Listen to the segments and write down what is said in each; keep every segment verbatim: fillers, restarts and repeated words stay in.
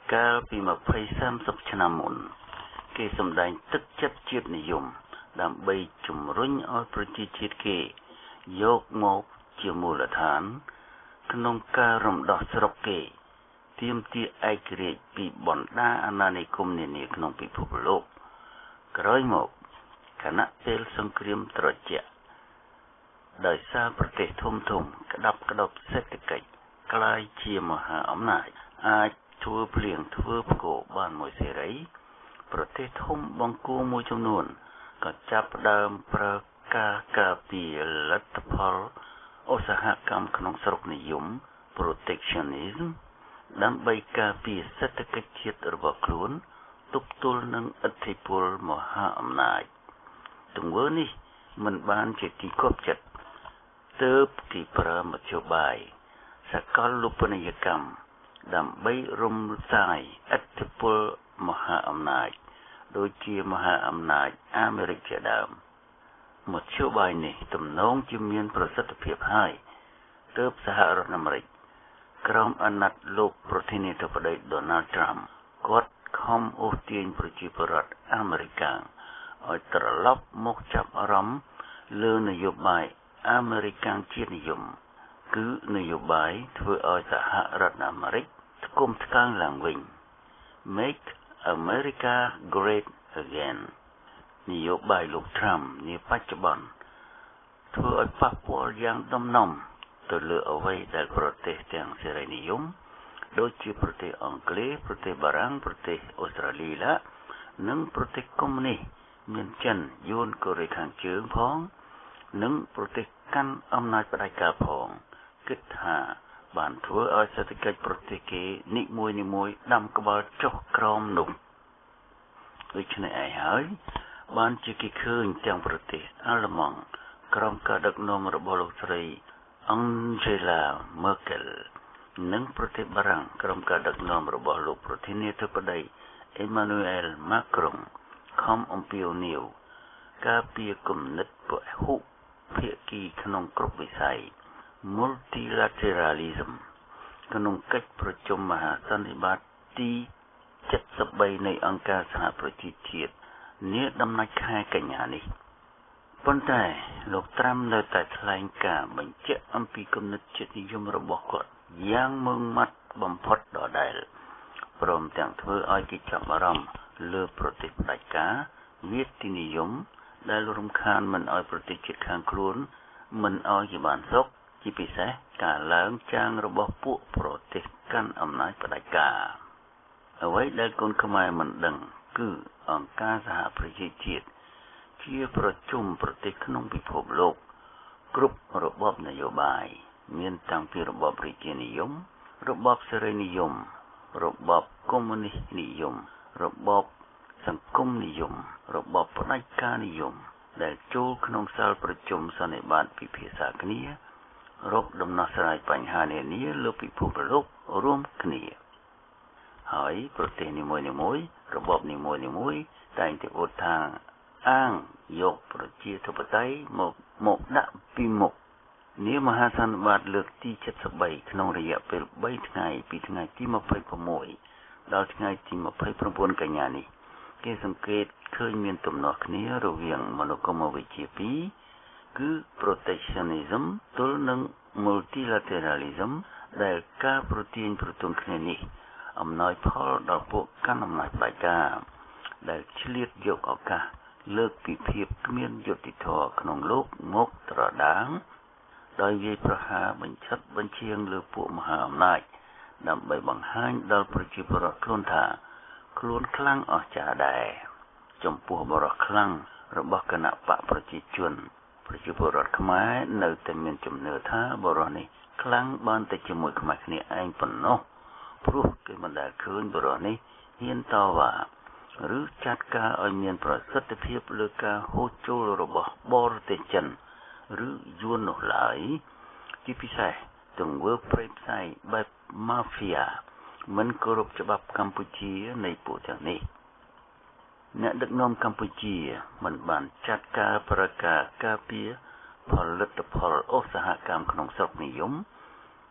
កាលពីម្ភៃសាមសិបឆ្នាំមុនគេសម្ដែងទឹកចិត្តជាតិនិយមដើម្បីជំរុញឲ្យប្រជាជាតិគេយកមកជាមូលដ្ឋានក្នុងការរំដោះស្រុកគេទាមទារឯករាជ្យពីបណ្ដាអាណានិគមនានាក្នុងពិភពលោកក្រោយមកគណៈពេលសង្គ្រាមត្រជាក់ដោយសារប្រទេសធំធំក្តាប់ក្តប់សេដ្ឋកិច្ចក្លាយជាមហាអំណាចអាចធ្វើភ្លៀងធ្វើផ្គរបានមួយសេរីប្រទេសធំបង្គោលមួយចំនួនក៏ចាប់ផ្ដើមប្រើការការពារលទ្ធផលឧស្សាហកម្មក្នុងស្រុកនិយម protectionism ដើម្បីការពារសេដ្ឋកិច្ចជាតិរបស់ខ្លួនទប់ទល់នឹងឥទ្ធិពលមហាអំណាចទង្វើនេះមិនបានជាទីគប់ចិត្តទើបគេប្រើមធ្យោបាយសកលរូបនីយកម្មដើម្បីរំសាយឥទ្ធិពលមហាអំណាចដូចជាមហាអំណាចអាមេរិកជាដើមមធ្យោបាយនេះទំនងជាមានប្រសិទ្ធភាពហើយទើបសហរដ្ឋអាមេរិកក្រោមអាណត្តិលោកប្រធានាធិបតី Donald Trump គាត់ខំអូសទាញប្រជាពលរដ្ឋអាមេរិកឲ្យត្រឡប់មកចាប់អារម្មណ៍លើនយោបាយអាមេរិកជាតិនិយមគឺនយោបាយធ្វើឲ្យសហរដ្ឋអាមេរិកថ្គុំថ្កើងឡើងវិញ Make America Great Again នយោបាយលោក Trump នាបច្ចុប្បន្នធ្វើឲ្យប៉ះពាល់យ៉ាងដំណំទៅលើអ្វីដែលប្រទេសទាំងសេរីនិយមដូចជាប្រទេសអង់គ្លេសប្រទេសបារាំងប្រទេសអូស្ត្រាលីឡានិងប្រទេសកុម្មុយនីសមានចិនយួនកូរ៉េខាងជើងផងនិងប្រទេសកាន់អំណាចផ្ដាច់ការផងគិតថាបានធ្វើឲ្យសេដ្ឋកិច្ចប្រទេសគេនីមួយនីមួយដាំក្បាលចុះក្រោមនោះដូច្នេះឯងហើយបានជាគេឃើញទាំងប្រទេសអាល្លឺម៉ង់ក្រោមការដឹកនាំរបស់លោកស្រី Angela Merkel និងប្រទេសបារាំងក្រោមការដឹកនាំរបស់លោកប្រធានាធិបតី Emmanuel Macron ខំអំពាវនាវការពារគំនិតពហុភាគីក្នុងគ្រប់វិស័យ Multilateralism ក្នុងកិច្ចប្រជុំមហាសន្និបាតទីเจ็ดสิบสามនៃអង្គការសហប្រជាជាតិនាដំណាច់ខែកញ្ញានេះប៉ុន្តែលោកត្រាំនៅតែថ្លែងការណ៍បញ្ជាក់អំពីគំនិតជាតិនិយមរបស់គាត់យ៉ាងម៉ឺងម៉ាត់បំផុតដដែលព្រមទាំងធ្វើឲ្យគេចាប់អារម្មណ៍លើប្រទេសផ្ដាច់ការវាទីនិយមដែលរំខានមិនឲ្យប្រទេសជិតខាងខ្លួនមិនឲ្យជាបានសុខជាពិសេសការឡើងចាងរបស់ពួកប្រទេសកាន់អំណាចផ្ដាច់ការអ្វីដែលកូនខ្មែរមិនដឹងគឺអង្គការសហប្រជាជាតិជាប្រជុំប្រទេសក្នុងពិភពលោកគ្រប់របបនយោបាយមានតាំងពីរបបរាជានិយមរបបសេរីនិយមរបបកុម្មុយនីសនិយមរបបសង្គមនិយមរបបផ្ដាច់ការនិយមដែលចូលក្នុងសាលប្រជុំសន្និបាតពិភាក្សាគ្នារកដំណោះស្រាយបញ្ហានានាលើពិភពលោករួមគ្នាហើយប្រទេសនីមួយៗរបបនីមួយៗតែងតែអួតថាអាងយកប្រជាធិបតេយ្យមកមកដាក់ពីមុខនាមហាសន្និបាតលើកទីเจ็ดสิบสามក្នុងរយៈពេលបីថ្ងៃពីថ្ងៃទីยี่สิบหกដល់ថ្ងៃទីยี่สิบเก้าកញ្ញានេះគេសង្កេតឃើញមានទំនាស់គ្នារវាងមនោគមវិជ្ជាពីរគឺ protectionism ទល់នឹង multilateralism ដែលការប្រទាញប្រទង់គ្នានេះអំណោយផលដល់ពួកកាន់អំណាចផ្ដាច់ការដែលឆ្លៀតយកឱកាសលើកពីភាពគ្មានយុត្តិធម៌ក្នុងលោកមកត្រដាងដោយវាយប្រហារបញ្ឆិតបញ្ឈៀងលើពួកមហាអំណាចដើម្បីបង្ហាញដល់ប្រជាពលរដ្ឋខ្លួនថាខ្លួនខ្លាំងអស្ចារ្យដែរចំពោះបរិសុទ្ធខ្លាំងរបស់គណៈបកប្រជាជនប្រជាពលរដ្ឋខ្មែរនៅតែមានជំនឿថាបរិសុទ្ធនេះខ្លាំងបានតែជាមួយខ្មែរគ្នាឯងប៉ុណ្ណោះព្រោះគេមិនដែលឃើញបរិសុទ្ធនេះហ៊ានតវ៉ាឬចាត់ការឲ្យមានប្រសិទ្ធភាពលើការហូរចូលរបស់បរទេសចិនឬយួននោះឡើយជាពិសេសទង្វើព្រៃផ្សៃបែប Mafia មិនគោរពច្បាប់កម្ពុជានៃពួកទាំងនេះអ្នកដឹកនាំកម្ពុជាមិនបានចាត់ការប្រកាសការពារផលិតផលឧស្សាហកម្មក្នុងស្រុកនិយម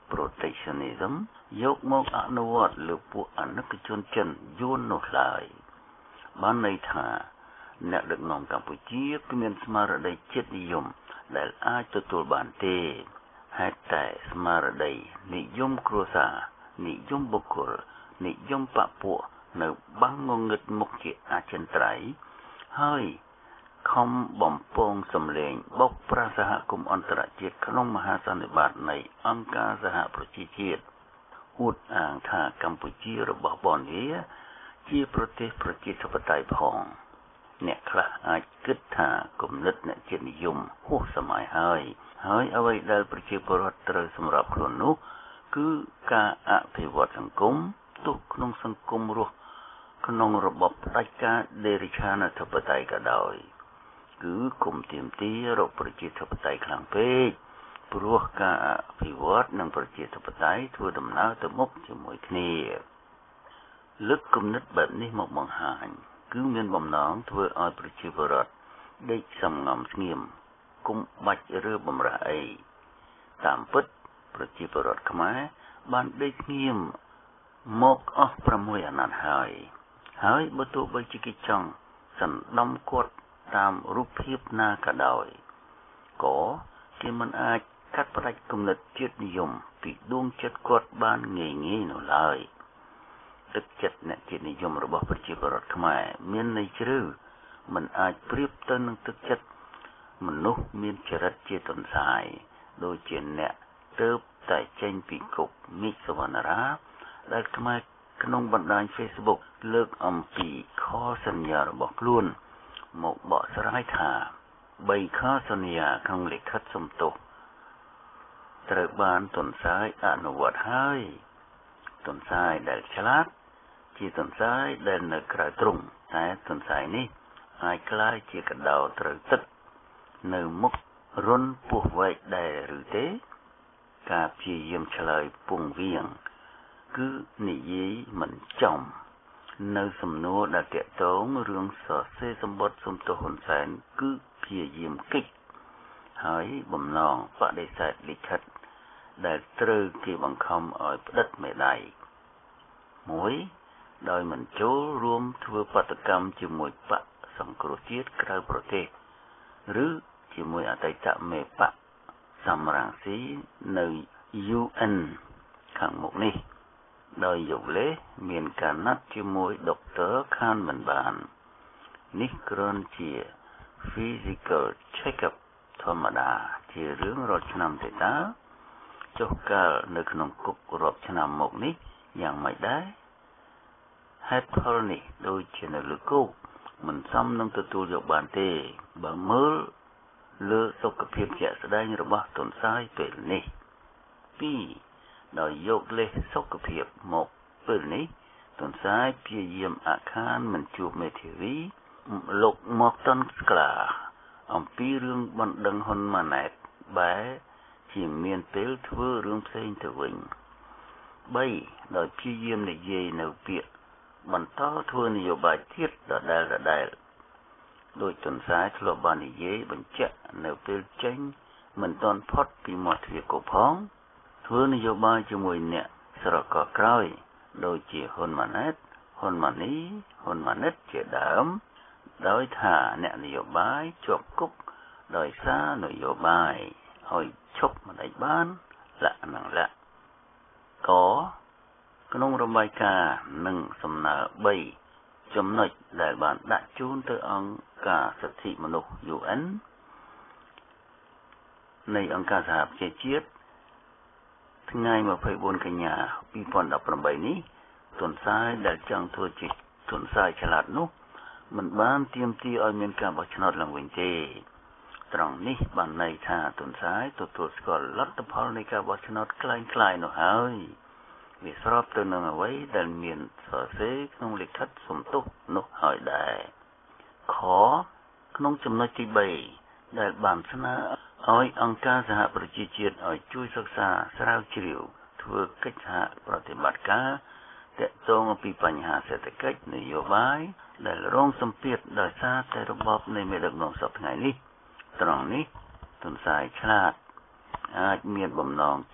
protectionism យកមកអនុវត្តលើពួកអនិកជនចិនយួននោះឡើយបានន័យថាអ្នកដឹកនាំកម្ពុជាគ្មានស្មារតីជាតិនិយមដែលអាចទទួលបានទេហេតុតែស្មារតីនិយមគ្រួសារនិយមបុគ្គលនិយមបពួកនៅបាំងងងឹតមុខជាអចិន្ត្រៃយ៍ហើយខំបំពងសម្លេងបោកប្រាស់សហគមន៍អន្តរជាតិក្នុងមហាសន្និបាតនៃអង្គការសហប្រជាជាតិអួតអាងថាកម្ពុជារបស់បនវាជាប្រទេសប្រជាធិបតេយ្យផងអ្នកខ្លះអាចគិតថាគំនិតអ្នកជាតិនិយមហួសសម័យហើយហើយអ្វីដែលប្រជាពលរដ្ឋត្រូវសម្របខ្លួននោះគឺការអភិវឌ្ឍសង្គមទោះក្នុងសង្គមរស់ក្នុងរបបផ្ដាច់ការដេរិឆានធិបតេយ្យក៏ដោយគឺគុំទាមទាររកប្រជាធិបតេយ្យខ្លាំងពេកព្រោះការអភិវឌ្ឍនិងប្រជាធិបតេយ្យធ្វើដំណើរទៅមុខជាមួយគ្នាលើកគំនិតបែបនេះមកបង្ហាញគឺមានបំណងធ្វើឲ្យប្រជាពលរដ្ឋដេកសំងំស្ងៀមគុំបាច់រើបំរាស់អីតាមពិតប្រជាពលរដ្ឋខ្មែរបានដេកស្ងៀមមកអស់ប្រាំមួយអាណត្តិហើយហើយបើទោះបីជាគេចង់សណ្ដំគាត់តាមរូបភាពណាក៏ដោយក៏គេមិនអាចកាត់ផ្តាច់គំនិតជាតិនិយមពីដួងចិត្តគាត់បានងាយងាយនោះឡើយទឹកចិត្តអ្នកជាតិនិយមរបស់ប្រជាពលរដ្ឋខ្មែរមានន័យជ្រៅមិនអាចប្រៀបទៅនឹងទឹកចិត្តមនុស្សមានចរិតជាទន្សាយដូចជាអ្នកទើបតែចេញពីគុកមីកសវណ្ណរាដែលខ្មែរក្នុងបណ្ដាញ Facebook លើកអំពីខសន្យារបស់ខ្លួនមកបកស្រាយថាបីខសន្យាក្នុងលិខិតសុំទោសត្រូវបានទន្សាយអនុវត្តហើយទន្សាយដែលឆ្លាតជាទន្សាយដែលនៅក្រៅទ្រុងតែទន្សាយនេះអាចក្លាយជាកដោត្រូវទឹកនៅមុខរុនពោះវែកដែរឬទេការព្យាយាមឆ្លើយពងវៀងគឺនិយាយមិនចំនៅសំណួរដែលតាក់ទងរឿងសរសេរសម្បត្តិសុំទោសហ៊ុនសែនគឺព្យាយាមគិតហើយបំណងបដិសេធលិខិតដែលត្រូវគេបង្ខំឲ្យផ្តិតមេដៃមួយដោយមិនចូលរួមធ្វើបាតកម្មជាមួយបកសង្គ្រោះជាតិក្រៅប្រទេសឬជាមួយអតីតមេបកសំរងស៊ីនៅ យូ អិន ខាងមុខនេះដោយយកលេសមានការណាត់ជាមួយដុកទ័រខានមិនបាននេះគ្រាន់ជា physical check-up ធម្មតាជារឿងរាល់ឆ្នាំទេតាចុះកាលនៅក្នុងគុករាប់ឆ្នាំមកនេះយ៉ាងម៉េចដែរហេតុផលនេះដូចជានៅលើគុកមិនសមនឹងទទួលយកបានទេបើមើលលើសុខភាពជាក់ស្ដែងរបស់ទន្សាយពេលនេះពីរដោយយកលេសសុខភាពមកពេលនេះទន្សាយព្យាយាមអាខានមិនជួបមេធាវីលោកមកតនស្ក្លាអំពីរឿងបណ្ដឹងហ៊ុនម៉ាណែតបែជាមានពេលធ្វើរឿងផ្សេងទៅវិញបីដោយព្យាយាមនិយាយនៅពាក្យបន្តធ្វើនយោបាយទៀតដដែលដដែលដោយទន្សាយធ្លាប់បាននិយាយបញ្ជាក់នៅពេលចេញមិនទាន់ផុតពីមាត់ទ្វារគុកផងធ្វើនយោបាយជាមួយអ្នកស្រកក្រោយដូចជាហ៊ុនម៉ាណែតហ៊ុនម៉ាណីហ៊ុនម៉ាណិតជាដើមដោយថាអ្នកនយោបាយជាប់គុកដោយសារនយោបាយឲ្យឈប់មិនអាចបានលក្ខណៈលក្ខកក្នុងរបាយការណ៍និងសំណើបីចំណុចដែលបានដាក់ជូនទៅអង្គការសិទ្ធិមនុស្ស យូ អិន នៃអង្គការសហប្រជាជាតិថ្ងៃ ម្ភៃបួន កញ្ញា ពីរពាន់ដប់ប្រាំបី នេះទន្សាយដែលចង់ធ្វើជាទន្សាយឆ្លាតនោះមិនបានទាមទារឲ្យមានការបោះឆ្នោតឡើងវិញទេត្រង់នេះបានន័យថាទន្សាយទទួលស្គាល់លទ្ធផលនៃការបោះឆ្នោតคล้ายៗនោះហើយវាស្របទៅនឹងអ្វីដែលមានសរសេរក្នុងលិខិតសុំទោសនោះហើយដែរខក្នុងចំណុចទីបីដែលបានស្នើឲ្យអង្គការសហប្រជាជាតិឲ្យជួយសិក្សាស្រាវជ្រាវធ្វើកិច្ចសហប្រតិបត្តិការទាក់ទងអំពីបញ្ហាសេដ្ឋកិច្ចនយោបាយដែលរងសម្ពាធដោយសារតែរបបនៃមេដឹកនាំសពថ្ងៃនេះត្រង់នេះទន្សាយឆ្លាតអាចមានបំណងជួយ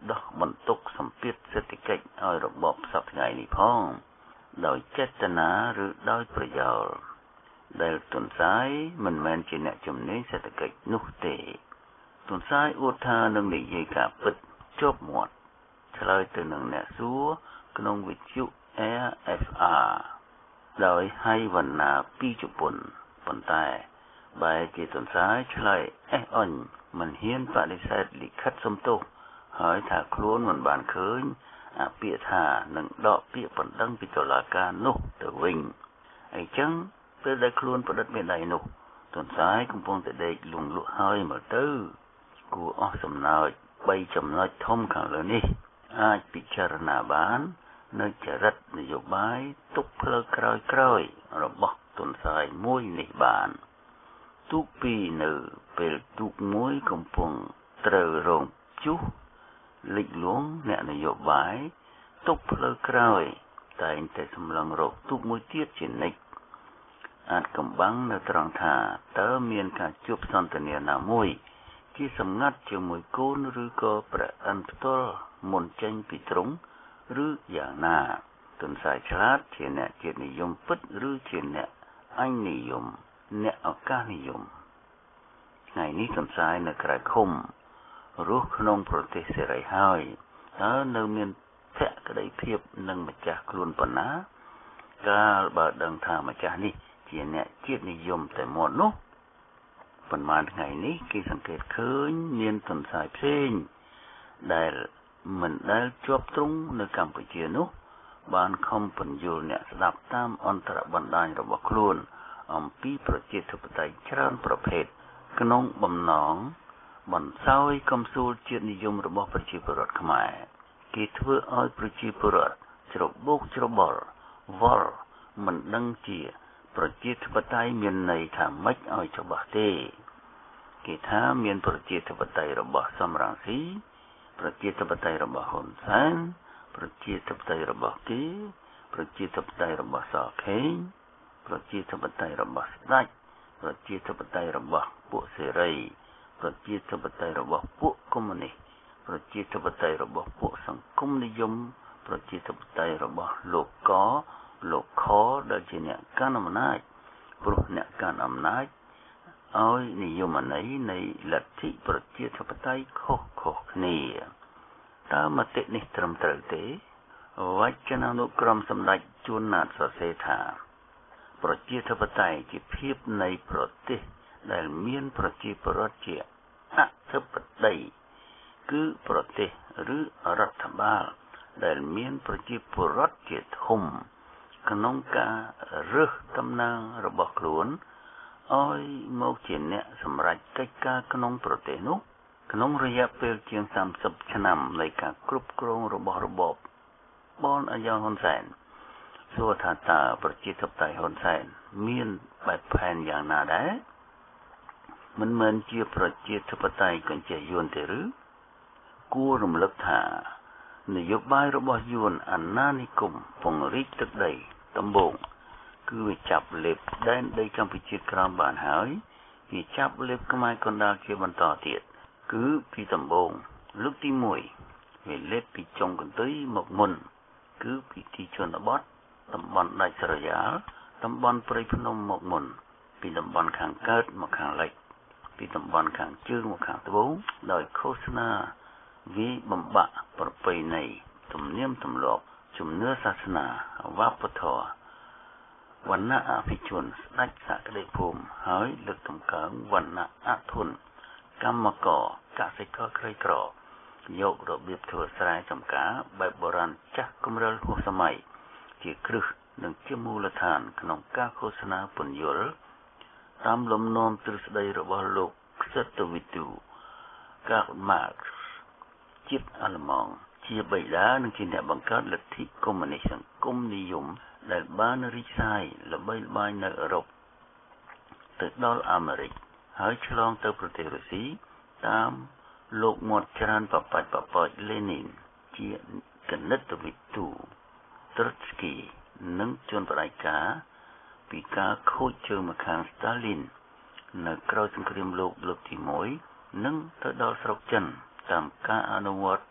ដោះបន្ទុកសម្ពាធសេដ្ឋកិច្ចឲ្យរបបសពថ្ងៃនេះផងដោយចេតនាឬដោយប្រយោលដែលទុនសាយមិនមែនជាអ្នកជំនាញសេដ្ឋកិច្ចនោះទេទុនសាយអួតថានឹងនិយាយការពិតជាប់មាត់ឆ្លើយទៅនឹងអ្នកសួរក្នុងវិទ្យុ Air เอฟ อาร์ ដោយឲ្យវណ្ណាពីជប៉ុនប៉ុន្តែបែរជាទុនសាយឆ្លើយអេះអុញមិនហ៊ានបដិសេធលិខិតសុំទោសហើយថាខ្លួនមិនបានឃើញអាពាក្យថានឹងដកពាក្យបណ្ដឹងពីតុលាការនោះទៅវិញអញ្ចឹងពេលដែលខ្លួនផ្តិតមេដៃនោះទុនសាយកំពុងតែដេកលងលក់ហើយមើលទៅគួរអស់សំណើចបីចំណុចធំខាងលើនេះអាចពិចារណាបាននៅចរិតនយោបាយទុកផ្លូវក្រោយក្រោយរបស់ទុនសាយមួយនេះបានទូកពីរនៅពេលទូកមួយកំពុងត្រូវរងជុះលិចលង់អ្នកនយោបាយទុកផ្លូវក្រោយតែងតែសម្លឹងរកទូកមួយទៀតជានិច្ចអាចកំបាំងនៅត្រង់ថាតើមានការជួបសន្ទនាណាមួយជាសម្ងាត់ជាមួយកូនឬក៏ប្រអិនផ្ទាល់មុនចេញពីទ្រុងឬយ៉ាងណាទុនសាយឆ្លាតជាអ្នកជាតិនិយមពិតឬជាអ្នកអញនិយមអ្នកឱកាសនិយមថ្ងៃនេះទុនសាយនៅក្រៅឃុំរស់ក្នុងប្រទេសសេរីហើយតើនៅមានភក្តីភាពនឹងម្ចាស់ខ្លួនប៉ុណ្ណាកាលបើដឹងថាម្ចាស់នេះជាអ្នកជាតិនិយមតែមាត់នោះប៉ុន្មានថ្ងៃនេះគេសង្កេតឃើញមានទុនសាយផ្សេងដែលមិនដែលជាប់ទ្រុងនៅកម្ពុជានោះបានខំពន្យល់អ្នកស្ដាប់តាមអន្តរបណ្ដាញរបស់ខ្លួនអំពីប្រជាធិបតេយ្យច្រើនប្រភេទក្នុងបំណងបន្សោយកំសួលជាតិនិយមរបស់ប្រជាពលរដ្ឋខ្មែរគេធ្វើឲ្យប្រជាពលរដ្ឋច្របូកច្របល់វល់មិនដឹងជាប្រជាធិបតេយ្យមានន័យថាម៉េចឲ្យច្បាស់ទេគេថាមានប្រជាធិបតេយ្យរបស់សំរងស៊ីប្រជាធិបតេយ្យរបស់ហ៊ុនសែនប្រជាធិបតេយ្យរបស់គេប្រជាធិបតេយ្យរបស់សខេងប្រជាធិបតេយ្យរបស់ស្ដេចប្រជាធិបតេយ្យរបស់ពួកសេរីប្រជាធិបតេយ្យរបស់ពួកកុម្មុយនីសប្រជាធិបតេយ្យរបស់ពួកសង្គមនិយមប្រជាធិបតេយ្យរបស់លោកកលោកខដែលជាអ្នកកាន់អំណាចព្រោះអ្នកកាន់អំណាចឲ្យនិយមន័យនៃលទ្ធិប្រជាធិបតេយ្យខុសៗគ្នាតើមតិនេះត្រឹមត្រូវទេវចនានុក្រមសម្ដេចជួនណាតសរសេរថាប្រជាធិបតេយ្យជាភាពនៃប្រទេសដែលមានប្រជាពលរដ្ឋជាអធិបតីគឺប្រទេសឬរដ្ឋបាលដែលមានប្រជាពលរដ្ឋជាធំក្នុងការរើសតំណែងរបស់ខ្លួនឲ្យមកជាអ្នកសម្រេចកិច្ចការក្នុងប្រទេសនោះក្នុងរយៈពេលជាងសាមសិបឆ្នាំនៃការគ្រប់គ្រងរបស់របបបងអាយ៉ងហ៊ុនសែនសួរថាតើប្រជាធិបតេយ្យហ៊ុនសែនមានបែបផែនយ៉ាងណាដែរមិនមែនជាប្រជាធិបតេយ្យកញ្ចេះយួនទេឬគួររំលឹកថានយោបាយរបស់យួនអាណានិគមពង្រីកទឹកដីដំបូងគឺវាចាប់លេបដែនដីកម្ពុជាក្រោមបានហើយវាចាប់លេបខ្មែរកណ្ដាលជាបន្តទៀតគឺពីដំបូងលើកទីមួយវាលេបពីចុងកន្ទុយមកមុនគឺពីទីជនបទតំបន់ដាច់ស្រយាលតំបន់ព្រៃភ្នំមកមុនពីតំបន់ខាងកើតមកខាងលិចពីតំបន់ខាងជើងមកខាងត្បូងដោយឃោសនាវាបំបាក់ប្រពៃណីទំនៀមទម្លាប់ជំនឿសាសនាវប្បធម៌វណ្ណៈអភិជនស្ដេចសក្តិភូមិហើយលើកតម្កើងវណ្ណៈអធនកម្មករកសិករក្រីក្រយករបៀបធ្វើស្រែចម្ការបែបបុរាណចាស់គំរិលហួសសម័យជាគ្រឹះនិងជាមូលដ្ឋានក្នុងការឃោសនាពន្យល់តាមលំនាំទ្រឹស្ដីរបស់លោកខ្សិតវិទូកាល់ម៉ាក់ជាតិអាល្លឺម៉ង់ជាបិតានិងជាអ្នកបង្កើតលទ្ធិកុម្មុយនីសសង្គមនិយមដែលបានរីកសាយល្បីល្បាញនៅអឺរ៉ុបទៅដល់អាមេរិកហើយឆ្លងទៅប្រទេសរុស្ស៊ីតាមលោកមាត់ច្រើនបបាច់បបាច់លេនីនជាគណិតវិទូត្រុតស្គីនិងជនបដិការពីការខូចជើងម្ខាងស្តាលីននៅក្រោយសង្គ្រាមលោកលើកទីមួយនិងទៅដល់ស្រុកចិនតាមការអនុវត្ត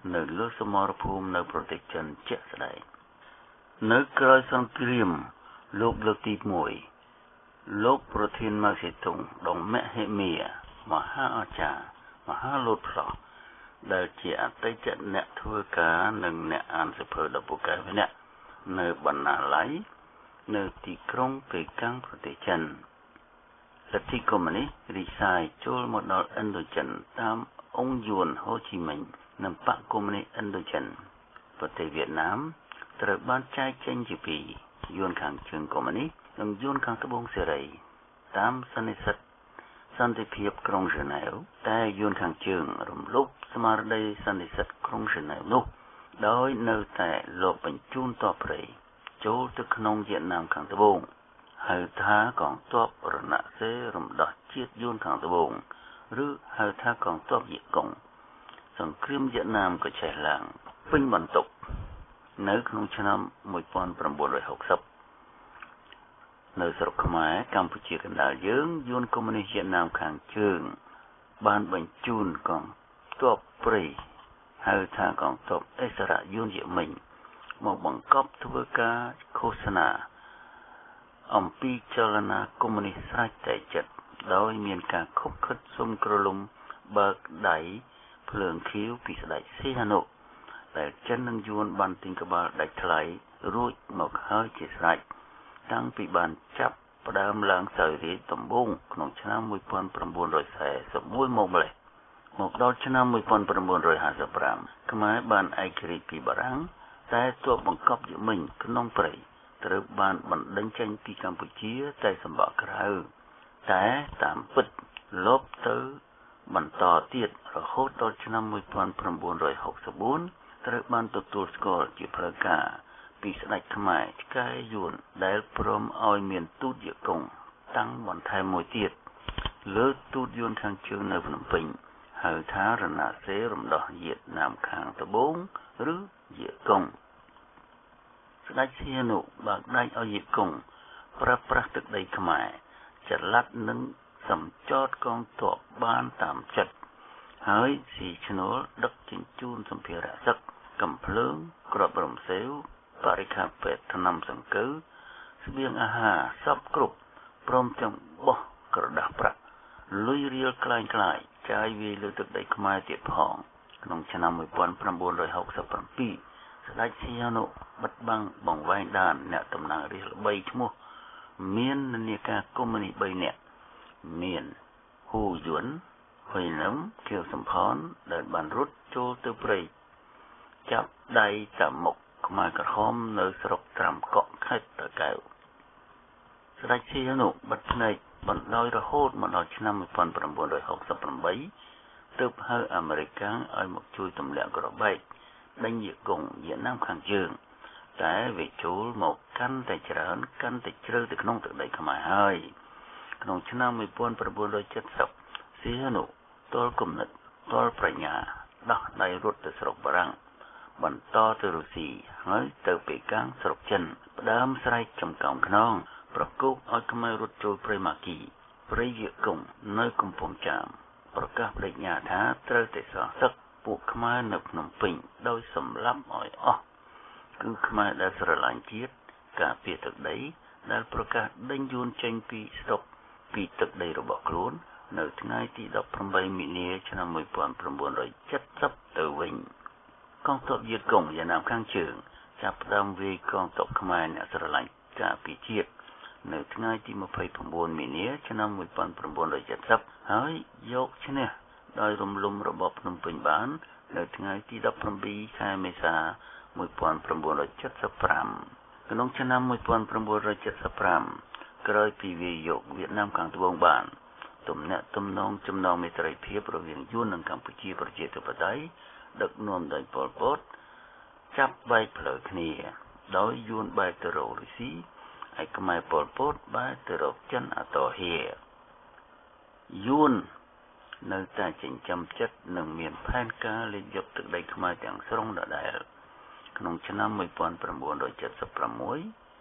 នៅលើសមរភូមិនៅប្រទេសចិនជាក់ស្ដែងនៅក្រោយសង្គ្រាមលោកលើកទីមួយលោកប្រធានម៉ៅសេទុងដងមហិមាមហាអាចារ្យមហាលោតផ្លោះដែលជាអតីតអ្នកធ្វើការនិងអ្នកអានសៀវភៅដ៏ពូកែម្នាក់នៅបណ្ណាល័យនៅទីក្រុងប៉េកាំងប្រទេសចិនលទ្ធិកុម្មុយនីសរីកសាយចូលមកដល់ឥណ្ឌូចិនតាមអង្គយួនហូជីមិញនិងបកកុម្មុយនីសឥណ្ឌូចិនប្រទេសវៀតណាមត្រូវបានចែកចេញជាពីរយួនខាងជើងកុម្មុយនីសនិងយួនខាងត្បូងសេរីតាមសន្និសីទសន្តិភាពក្រុងហ្សឺណែវតែយួនខាងជើងរំលោភស្មារតីសន្និសីទក្រុងហ្សឺណែវនោះដោយនៅតែលបបញ្ជូនទ័ពព្រៃចូលទៅក្នុងវៀតណាមខាងត្បូងហៅថាកងទ័ពរណសិរ្សរំដោះជាតិយួនខាងត្បូងឬហៅថាកងទ័ពវៀតកុងសង្គ្រាមវៀតណាមក៏ឆេះឡើងពេញបន្ទុកនៅក្នុងឆ្នាំmột nghìn chín trăm sáu mươiនៅស្រុកខ្មែរកម្ពុជាកណ្ដាលយើងយួនកុម្មុយនីសវៀតណាមខាងជើងបានបញ្ជូនកងទ័ពព្រៃហៅថាកងទ័ពអិសរាជយួនយេមិញមកបង្កប់ធ្វើការឃោសនាអំពីចលនាកុម្មុយនីសស្រេចតែចិត្តដោយមានការខុបខិតសុំក្រលុំបើកដៃភ្លើងខៀវពីស្ដេចសីហនុដែលចិននិងយួនបានទិញក្បាលដាច់ថ្លៃរួចមកហើយជាស្រេចតាំងពីបានចាប់ផ្ដើមឡើងសោយរាជដំបូងក្នុងឆ្នាំmột nghìn chín trăm bốn mươi mốtមកម្លេះមកដល់ឆ្នាំmột nghìn chín trăm năm mươi lămខ្មែរបានឯករាជ្យពីបារាំងតែទ័ពបង្កប់យេមិញក្នុងព្រៃត្រូវបានបណ្ដេញចេញពីកម្ពុជាតែសម្បកក្រៅតែតាមពិតលបទៅបន្តទៀតរហូតដល់ឆ្នាំmột nghìn chín trăm sáu mươi tưត្រូវបានទទួលស្គាល់ជាផ្លូវការពីស្ដេចខ្មែរឆ្កែយួនដែលព្រមឲ្យមានទូតយេកុងតាំងបន្ថែមមួយទៀតលើទូតយួនខាងជើងនៅភ្នំពេញហៅថារណសិរ្សរំដោះវៀតណាមខាងត្បូងឬយេកុងស្ដេចសីហនុបើកដៃឲ្យយេកុងប្រើប្រាស់ទឹកដីខ្មែរចល័តនិងសម្ចតកងទ័ពបានតាមចិត្តហើយស៊ីឈ្នួលដឹកជញ្ជូនសម្ភារៈសឹកកំភ្លើងគ្រាប់រំសេវបរិក្ខារពេទ្យថ្នាំសង្កូវស្បៀងអាហារសពគ្រប់ព្រមទាំងបោះក្រដាស់ប្រាក់លុយរៀលក្លែងក្លាយចាយវាយលើទឹកដីខ្មែរទៀតផងក្នុងឆ្នាំmột nghìn chín trăm sáu mươi bảyស្ដេចសីហនុបិទបាំងបង្វែងដានអ្នកតំណាងរាស្ត្រល្បីឈ្មោះមាននានាការកុម្មុយនីសបីនាក់មានហ៊ូយួនហ៊ុយនឹមខៀវសំផនដែលបានរត់ចូលទៅព្រៃចាប់ដៃតាមុខខ្មែរក្រហមនៅស្រុកត្រាំកក់ខេត្តតាកែវស្ដេចសីហនុបិទភ្នែកបណ្ដោយរហូតមកដល់ឆ្នាំmột nghìn chín trăm sáu mươi támទើបហៅអាមេរិកកាំងឲ្យមកជួយទម្លាក់ក្របែកដេញយេកុងវៀតណាមខាងជើងតែវាចូលមកកាន់តែច្រើនកាន់តែជ្រៅទៅក្នុងទឹកដីខ្មែរហើយក្នុងឆ្នាំmột nghìn chín trăm bảy mươiសីហនុទល់គំនិតទល់ប្រាជ្ញាដោះដៃរត់ទៅស្រុកបារាំងបន្តទៅរុស្ស៊ីហើយទៅប៉េកាំងស្រុកចិនផ្ដើមស្រែកចំកោងខ្នងប្រគោកឲ្យខ្មែររត់ចូលព្រៃម៉ាគីព្រៃយេកុងនៅកំពង់ចាមប្រកាសបដិញ្ញាថាត្រូវតែសងសឹកពួកខ្មែរនៅភ្នំពេញដោយសម្លាប់ឲ្យអស់គឺខ្មែរដែលស្រឡាញ់ជាតិការពារទឹកដីដែលប្រកាសដេញយួនចេញពីស្រុកពីទឹកដីរបស់ខ្លួននៅថ្ងៃទីដប់ប្រាំបីមីនាឆ្នាំmột nghìn chín trăm bảy mươiទៅវិញកងទ័ពយេកុងវៀតណាមខាងជើងចាប់ផ្ដើមវាយកងទ័ពខ្មែរអ្នកស្រឡាញ់ការពារជាតិនៅថ្ងៃទីยี่สิบเก้าមីនាឆ្នាំmột nghìn chín trăm bảy mươiហើយយកឈ្នះដោយរំលំរបបភ្នំពេញបាននៅថ្ងៃទីដប់ប្រាំពីរខែមេសាmột nghìn chín trăm bảy mươi lămក្នុងឆ្នាំmột nghìn chín trăm bảy mươi lămក្រោយពីវាយកវៀតណាមខាងត្បូងបានទំនាក់ទំនងចំណងមេត្រីភាពរវាងយួននិងកម្ពុជាប្រជាធិបតេយ្យដឹកនាំដោយប៉ុលពតចាប់បែកផ្លូវគ្នាដោយយួនបែកទៅរករុស្ស៊ីហើយខ្មែរប៉ុលពតបែកទៅរកចិនអតហេយួននៅតែចិញ្ចឹមចិត្តនិងមានផែនការលេចយកទឹកដីខ្មែរទាំងស្រុងដដែលក្នុងឆ្នាំmột nghìn chín trăm bảy mươi sáu bảy mươi bảy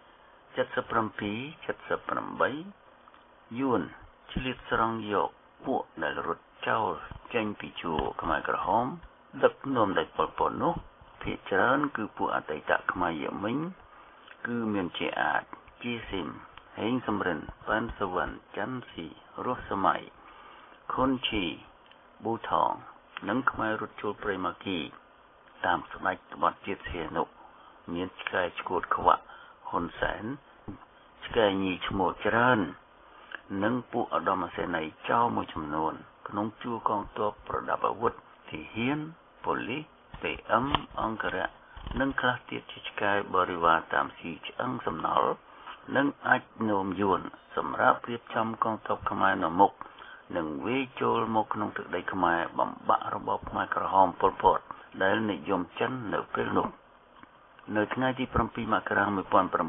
bảy mươi támយួនឆ្លៀតស្រង់យកពួកដែលរត់ចោលចេញពីជួរខ្មែរក្រហមដឹកនាំដោយប៉ុល ពត នោះភាគច្រើនគឺពួកអតីតខ្មែរយមិញគឺមានជាអាចជាស៊ីមហេងសំរិនប៉ាន់សវណ្ណច័ន្ទស៊ីរស់សម័យខុនឈីប៊ូថងនិងខ្មែររត់ចូលព្រៃម៉ាគីតាមស្ដេចក្បត់ជាតិសៀនុមានឆ្កែឈួតខ្វាក់ហ៊ុនសែនឆ្កែញីឈ្មោះច្រើននិងពួកឧត្តមសេនីយ៍ចៅមួយចំនួនក្នុងជួរកងទ័ពប្រដាប់អាវុធទាហានប៉ូលីស pê em អង្គរៈនិងខ្លះទៀតជាឆ្កែបរិវារតាមស៊ីឆ្អឹងសំណល់និងអាចនោមយួនសម្រាប់រៀបចំកងទ័ពខ្មែរនៅមុខនិងវាយចូលមកក្នុងទឹកដីខ្មែរបំបាក់របបខ្មែរក្រហមប៉ុល ពត ដែលនិយមចិននៅពេលនោះនៅថ្ងៃទីប្រាំពីរមករា១៩៧៩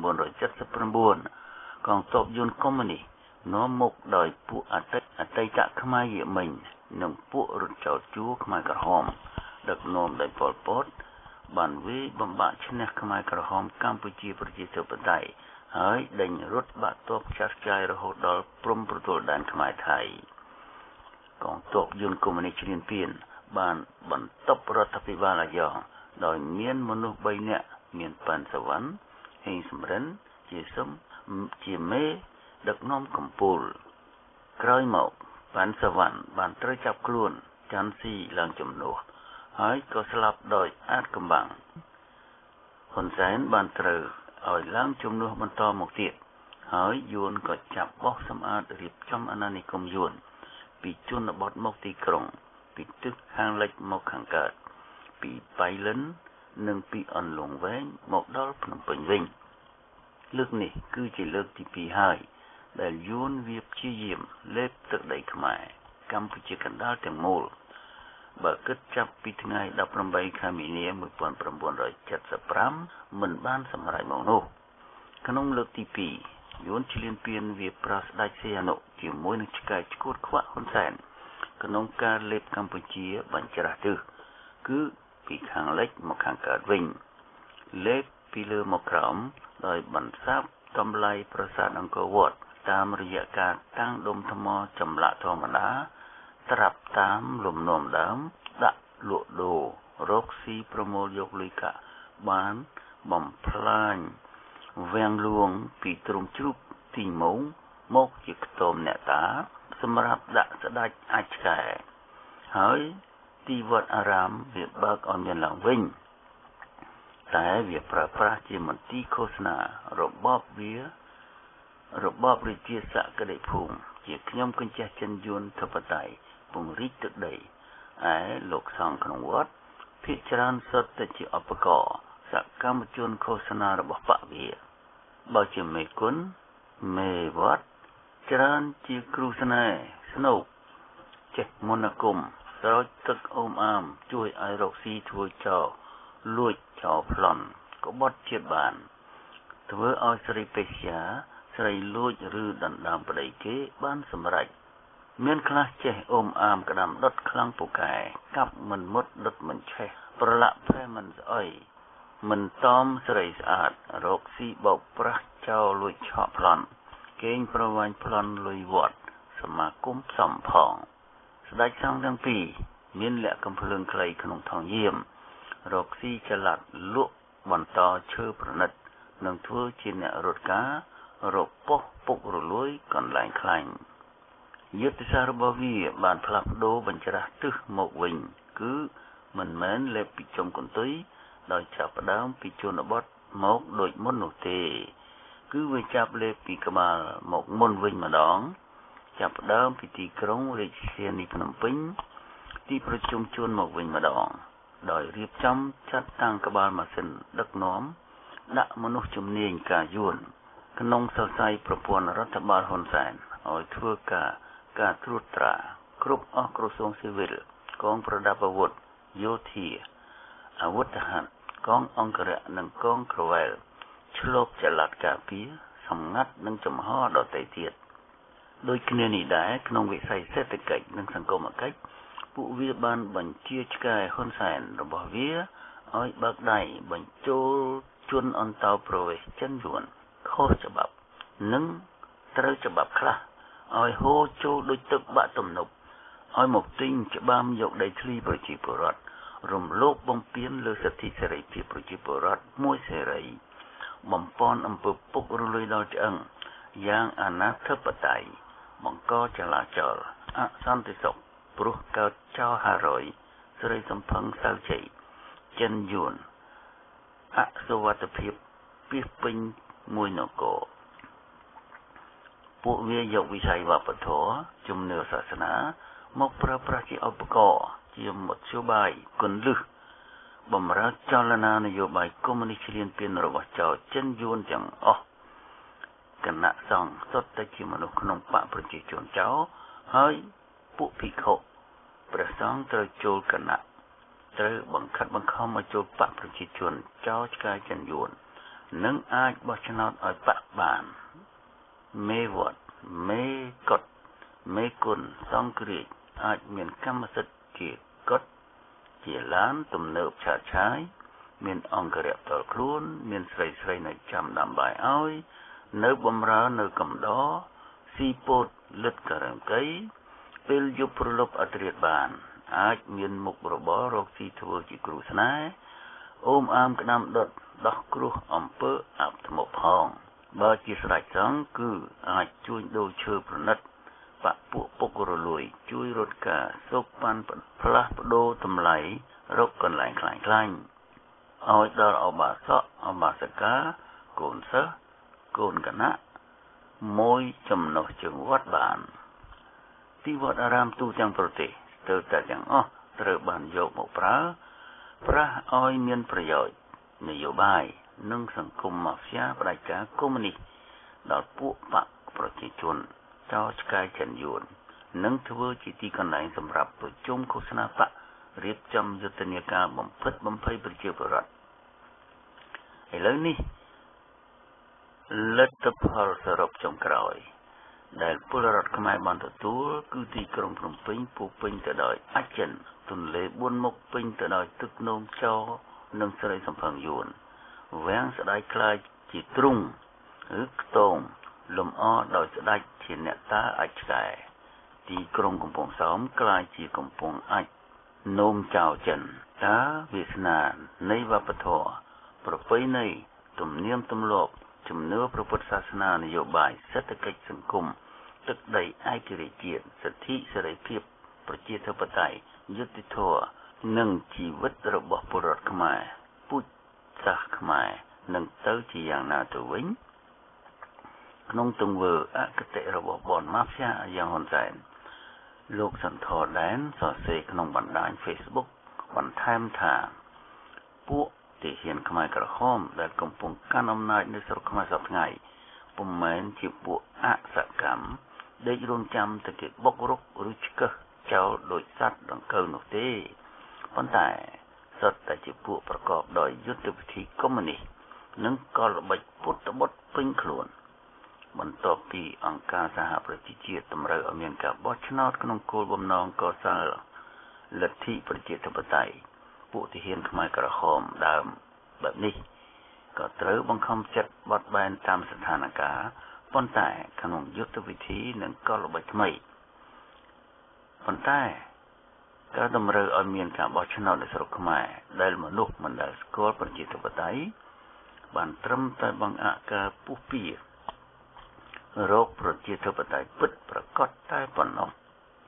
កងទ័ពយួនកុម្មុយនីសនាំមុខដោយពួកអតីតអតីតខ្មែរយមិញនិងពួករត់ចោលជួរខ្មែរក្រហមដឹកនាំដោយប៉ុល ពត បានវាយបំបាក់ឈ្នះខ្មែរក្រហមកម្ពុជាប្រជាធិបតេយ្យហើយដេញរត់បាក់ទ័ពចាស់ចាយរហូតដល់ព្រំប្រទល់ដែនខ្មែរថៃកងទ័ពយន្តកុម្មុយនីសឈ្លានពានបានបន្ទប់រដ្ឋាភិបាលអាយ៉ងដោយមានមនុស្សបីនាក់មានប៉ាន់សវណ្ណហេងសំរិនជាសំជាមេដឹកនាំកំពូលក្រោយមកប៉ាន់សវណ្ណបានត្រូវចាប់ខ្លួនច័ន្ទស៊ីឡើងជំនួសហើយក៏ស្លាប់ដោយអាតកំបាំងហ៊ុនសែនបានត្រូវឲ្យឡើងជំនួសបន្តមកទៀតហើយយួនក៏ចាប់បោះសម្អាតរៀបចំអាណានិគមយួនពីជនបទមកទីក្រុងពីទឹកខាងលិចមកខាងកើតពីបៃលិននិងពីអន្លង់វែងមកដល់ភ្នំពេញវិញលើកនេះគឺជាលើកទីពីរហើយដែលយួនវាព្យាយាមលេបទឹកដីខ្មែរកម្ពុជាកណ្ដាលទាំងមូលបើគិតចាប់ពីថ្ងៃដប់ប្រាំបីខែមីនា១៩៧៥មិនបានសម្រេចមកនោះក្នុងលើកទីពីរយួនឈ្លានពានវាប្រាស្ដេចសីហនុជាមួយនឹងឆ្កែឈួតខ្វាក់ហ៊ុនសែនក្នុងការលេបកម្ពុជាបញ្ច្រាស់ទិសគឺពីខាងលិចមកខាងកើតវិញលេបពីលើមកក្រោមដោយបន្សាបតម្លៃប្រាសាទអង្គរវត្តតាមរយៈការតាំងដុំថ្មចម្លាក់ធម្មតាត្រាប់តាមលំនាំដើមដាក់លក់ដូររកស៊ីប្រមូលយកលុយកាក់បានបំផ្លាញវាំងលួងពីទ្រង់ជ្រូកទីមងមកជាខ្ទមអ្នកតាសម្រាប់ដាក់ស្ដេចអាចឆ្កែហើយទីវត្តអារាមវាបើកឲ្យមានឡើងវិញតែវាប្រើប្រាស់ជាមន្ទីរឃោសនារបបវារបបរាជាសក្តិភូមិជាខ្ញុំកញ្ចេះចិនយួនធិបតេយ្យពង្រីកទឹកដីឯលោកសង្ឃក្នុងវត្តភាគច្រើនសុទ្ធតែជាឧបករណ៍សកម្មជនឃោសនារបស់បកវាបើជាមេគុណមេវត្តច្រើនជាគ្រូស្នេហ៍ស្នូកចេះមន្តអាគមស្រោចទឹកអូមអាមជួយឲ្យរកស៊ីធ្វើចោលលួចចោលប្លន់ក៏បត់ជាតិបានធ្វើឲ្យស្រីពេជ្យាស្រីលួចឬដណ្ដើមប្តីគេបានសម្រេចមានខ្លះចេះអូមអាមក្តាំដុតខ្លាំងពូកែកាប់មិនមុតដុតមិនឆេះប្រឡាក់ផែមិនស្អុយមិនតមស្រីស្អាតរកស៊ីបោកប្រាស់ចោលលួចឆក់ប្លន់កេងប្រវាញ់ប្លន់លុយវត្តសមាគមសំផងស្ដេចសង្ឃទាំងពីរមានលក្ខកំភ្លើងខ្លីក្នុងថងយាមរកស៊ីចល័តលក់បន្តឈើប្រណិតនិងធ្វើជាអ្នករត់ការរកប៉ុស្តិ៍ពុករលួយកន្លែងខ្លាញ់យុទ្ធសាស្ត្ររបស់វាបានផ្លាស់ប្ដូរបញ្ច្រាស់ទិសមកវិញគឺមិនមែនលេបពីចុងកន្ទុយដោយចាប់ផ្ដើមពីជនបទមកដូចមុននោះទេគឺវាចាប់លេបពីក្បាលមកមុនវិញម្ដងចាប់ផ្ដើមពីទីក្រុងរាជធានីភ្នំពេញទីប្រជុំជនមកវិញម្ដងដោយរៀបចំចាត់តាំងក្បាលម៉ាស៊ីនដឹកនាំដាក់មនុស្សជំនាញការយួនក្នុងសរសៃប្រព័ន្ធរដ្ឋបាលហ៊ុនសែនឲ្យធ្វើការការត្រួតត្រាគ្រប់អស់ក្រសួងស៊ីវិលកងប្រដាប់អាវុធយោធាអាវុធហត្ថកងអង្គរៈនិងកងក្រវ៉ែលឆ្លប់ចល័តការពារសម្ងាត់និងចំហដទៃទៀតដោយគ្នានេះដែរក្នុងវិស័យសេដ្ឋកិច្ចនិងសង្គមគិច្ចពួកវាបានបញ្ជាឆ្កែហ៊ុនសែនរបស់វាឲ្យបើកដៃបញ្ចូលជនអន្តោប្រវេសន៍ចិនយួនខុសច្បាប់និងត្រូវច្បាប់ខ្លះឲ្យហូរចូលដូចទឹកបាក់ទំនប់ឲ្យមកទិញច្បាមយកដីធ្លីប្រជាពលរដ្ឋរំលោភបំពានលើសិទ្ធិសេរីភាពប្រជាពលរដ្ឋមួយសេរីបំពាន់អំពើពុករលួយដល់ឆ្អឹងយ៉ាងអនាធិបតេយ្យបង្កចលាចលអសន្តិសុខព្រោះកើតចោលហារយស្រីសំផឹងសៅជ័យចិនយួនអសុវត្ថិភាពពីពេញមួយនគរពួកវាយកវិស័យវប្បធម៌ជំនឿសាសនាមកប្រើប្រាស់ជាឧបករណ៍ជាមធ្យោបាយគន្លឹះបំរើចលនានយោបាយកុម្មុយនីសឈ្លានពានរបស់ចៅចិនយួនទាំងអស់គណៈសង្ឃសុទ្ធតែជាមនុស្សក្នុងបកប្រជាជនចៅហើយពួកភិក្ខុព្រះសង្ឃត្រូវចូលគណៈត្រូវបង្ខិតបង្ខំឲ្យចូលបកប្រជាជនចៅឆ្កែចិនយួននឹងអាចបោះឆ្នោតឲ្យបកបានមេវត្តមេកុដមេគុណសង្ឃរាជអាចមានកម្មសិទ្ធិជាកុដជាឡានទំនើបឆាតឆាយមានអង្គរៈផ្ទាល់ខ្លួនមានស្រីស្រីនៅចាំដាំបាយឲ្យនៅបំរើនៅកំដរស៊ីពោតលិតករងកៃពេលយប់ប្រលប់អត្រាតបានអាចមានមុខរបររកស៊ីធ្វើជាគ្រូស្នេហ៍អូមអាមក្តាំដុតដោះគ្រោះអំពើអធិមផងបើជាស្រេចសង្ឃគឺអាចជួញដូរឈើប្រណិតបពួកពុករលួយជួយរត់ការសុកប៉ាន់ផ្លាស់ប្ដូរតម្លៃរកកន្លែងខ្លាំងខ្លាញ់ឲ្យដល់អបាសកអបាសិកាកូនសិស្សកូនគណៈមួយចំណុះជើងវត្តបានទីវត្តអារាមទូទាំងប្រទេសស្ទើរតែទាំងអស់ត្រូវបានយកមកប្រើប្រាស់ឲ្យមានប្រយោជន៍នយោបាយនិងសង្គមមាហ្វៀផ្ដាច់ការកុម្មុយនីសដល់ពួកបកប្រជាជនចោលឆ្កែចិនយួននិងធ្វើជាទីកន្លែងសម្រាប់ប្រជុំឃោសនាបករៀបចំយុទ្ធនាការបំផិតបំភ័យប្រជាពលរដ្ឋឥឡូវនេះលទ្ធផលសរុបចុងក្រោយដែលពលរដ្ឋខ្មែរបានទទួលគឺទីក្រុងភ្នំពេញពោពេញទៅដោយអចិន្ត្រទន្លេបួនមុខពេញទៅដោយទឹកនោមចោនិងស្រីសំផឹងយួនវាំងស្ដាយខ្លាចជាទ្រុងឬខ្ទមលំអដោយស្ដេចជាអ្នកតាអាចឆ្កែទីក្រុងកំពង់សោមក្លាយជាកំពង់អាចនោមចៅចិនតាវាសនានៃវប្បធម៌ប្រពៃណីទំនៀមទម្លាប់ជំនឿព្រះពុទ្ធសាសនានយោបាយសេដ្ឋកិច្ចសង្គមទឹកដីឯករាជ្យជាតិសិទ្ធិសេរីភាពប្រជាធិបតេយ្យយុត្តិធម៌និងជីវិតរបស់ពលរដ្ឋខ្មែរពូជសាសន៍ខ្មែរនឹងទៅជាយ៉ាងណាទៅវិញក្នុងទង្វើអគតិរបស់បនម៉ាហ្វៀយ៉ាងហ៊ុនសែនលោកសន្ធរដែនសរសេរក្នុងបណ្ដាញ Facebook បន្ថែមថាពួកទាហានខ្មែរក្រហមដែលកំពុងកាន់អំណាចនៅស្រុកខ្មែរសពថ្ងៃពុំមែនជាពួកអសកម្មដេករងចាំតែគេបុករុកឬឆ្កឹះចោលដោយសត្វដង្កូវនោះទេប៉ុន្តែសុទ្ធតែជាពួកប្រកបដោយយុទ្ធវិធីកុម្មុយនីសនិងកលល្បិចពុតបុតពេញខ្លួនបន្ទាប់ពីអង្គការសហប្រជាជាតិតម្រូវឲ្យមានការបោះឆ្នោតក្នុងគោលបំណងកសាងលទ្ធិប្រជាធិបតេយ្យពួកទាហានខ្មែរក្រហមដើមបែបនេះក៏ត្រូវបង្ខំចិត្តបត់បែនតាមស្ថានភាពប៉ុន្តែក្នុងយុទ្ធវិធីនិងកលល្បិចថ្មីប៉ុន្តែការតម្រូវឲ្យមានការបោះឆ្នោតនៅស្រុកខ្មែរដែលមនុស្សមិនដែលស្គាល់ប្រជាធិបតេយ្យបានត្រឹមតែបង្អាក់ការពុះពៀរោគប្រជាធិបតេយ្យពិតប្រាកដតែប៉ុណ្ណោះ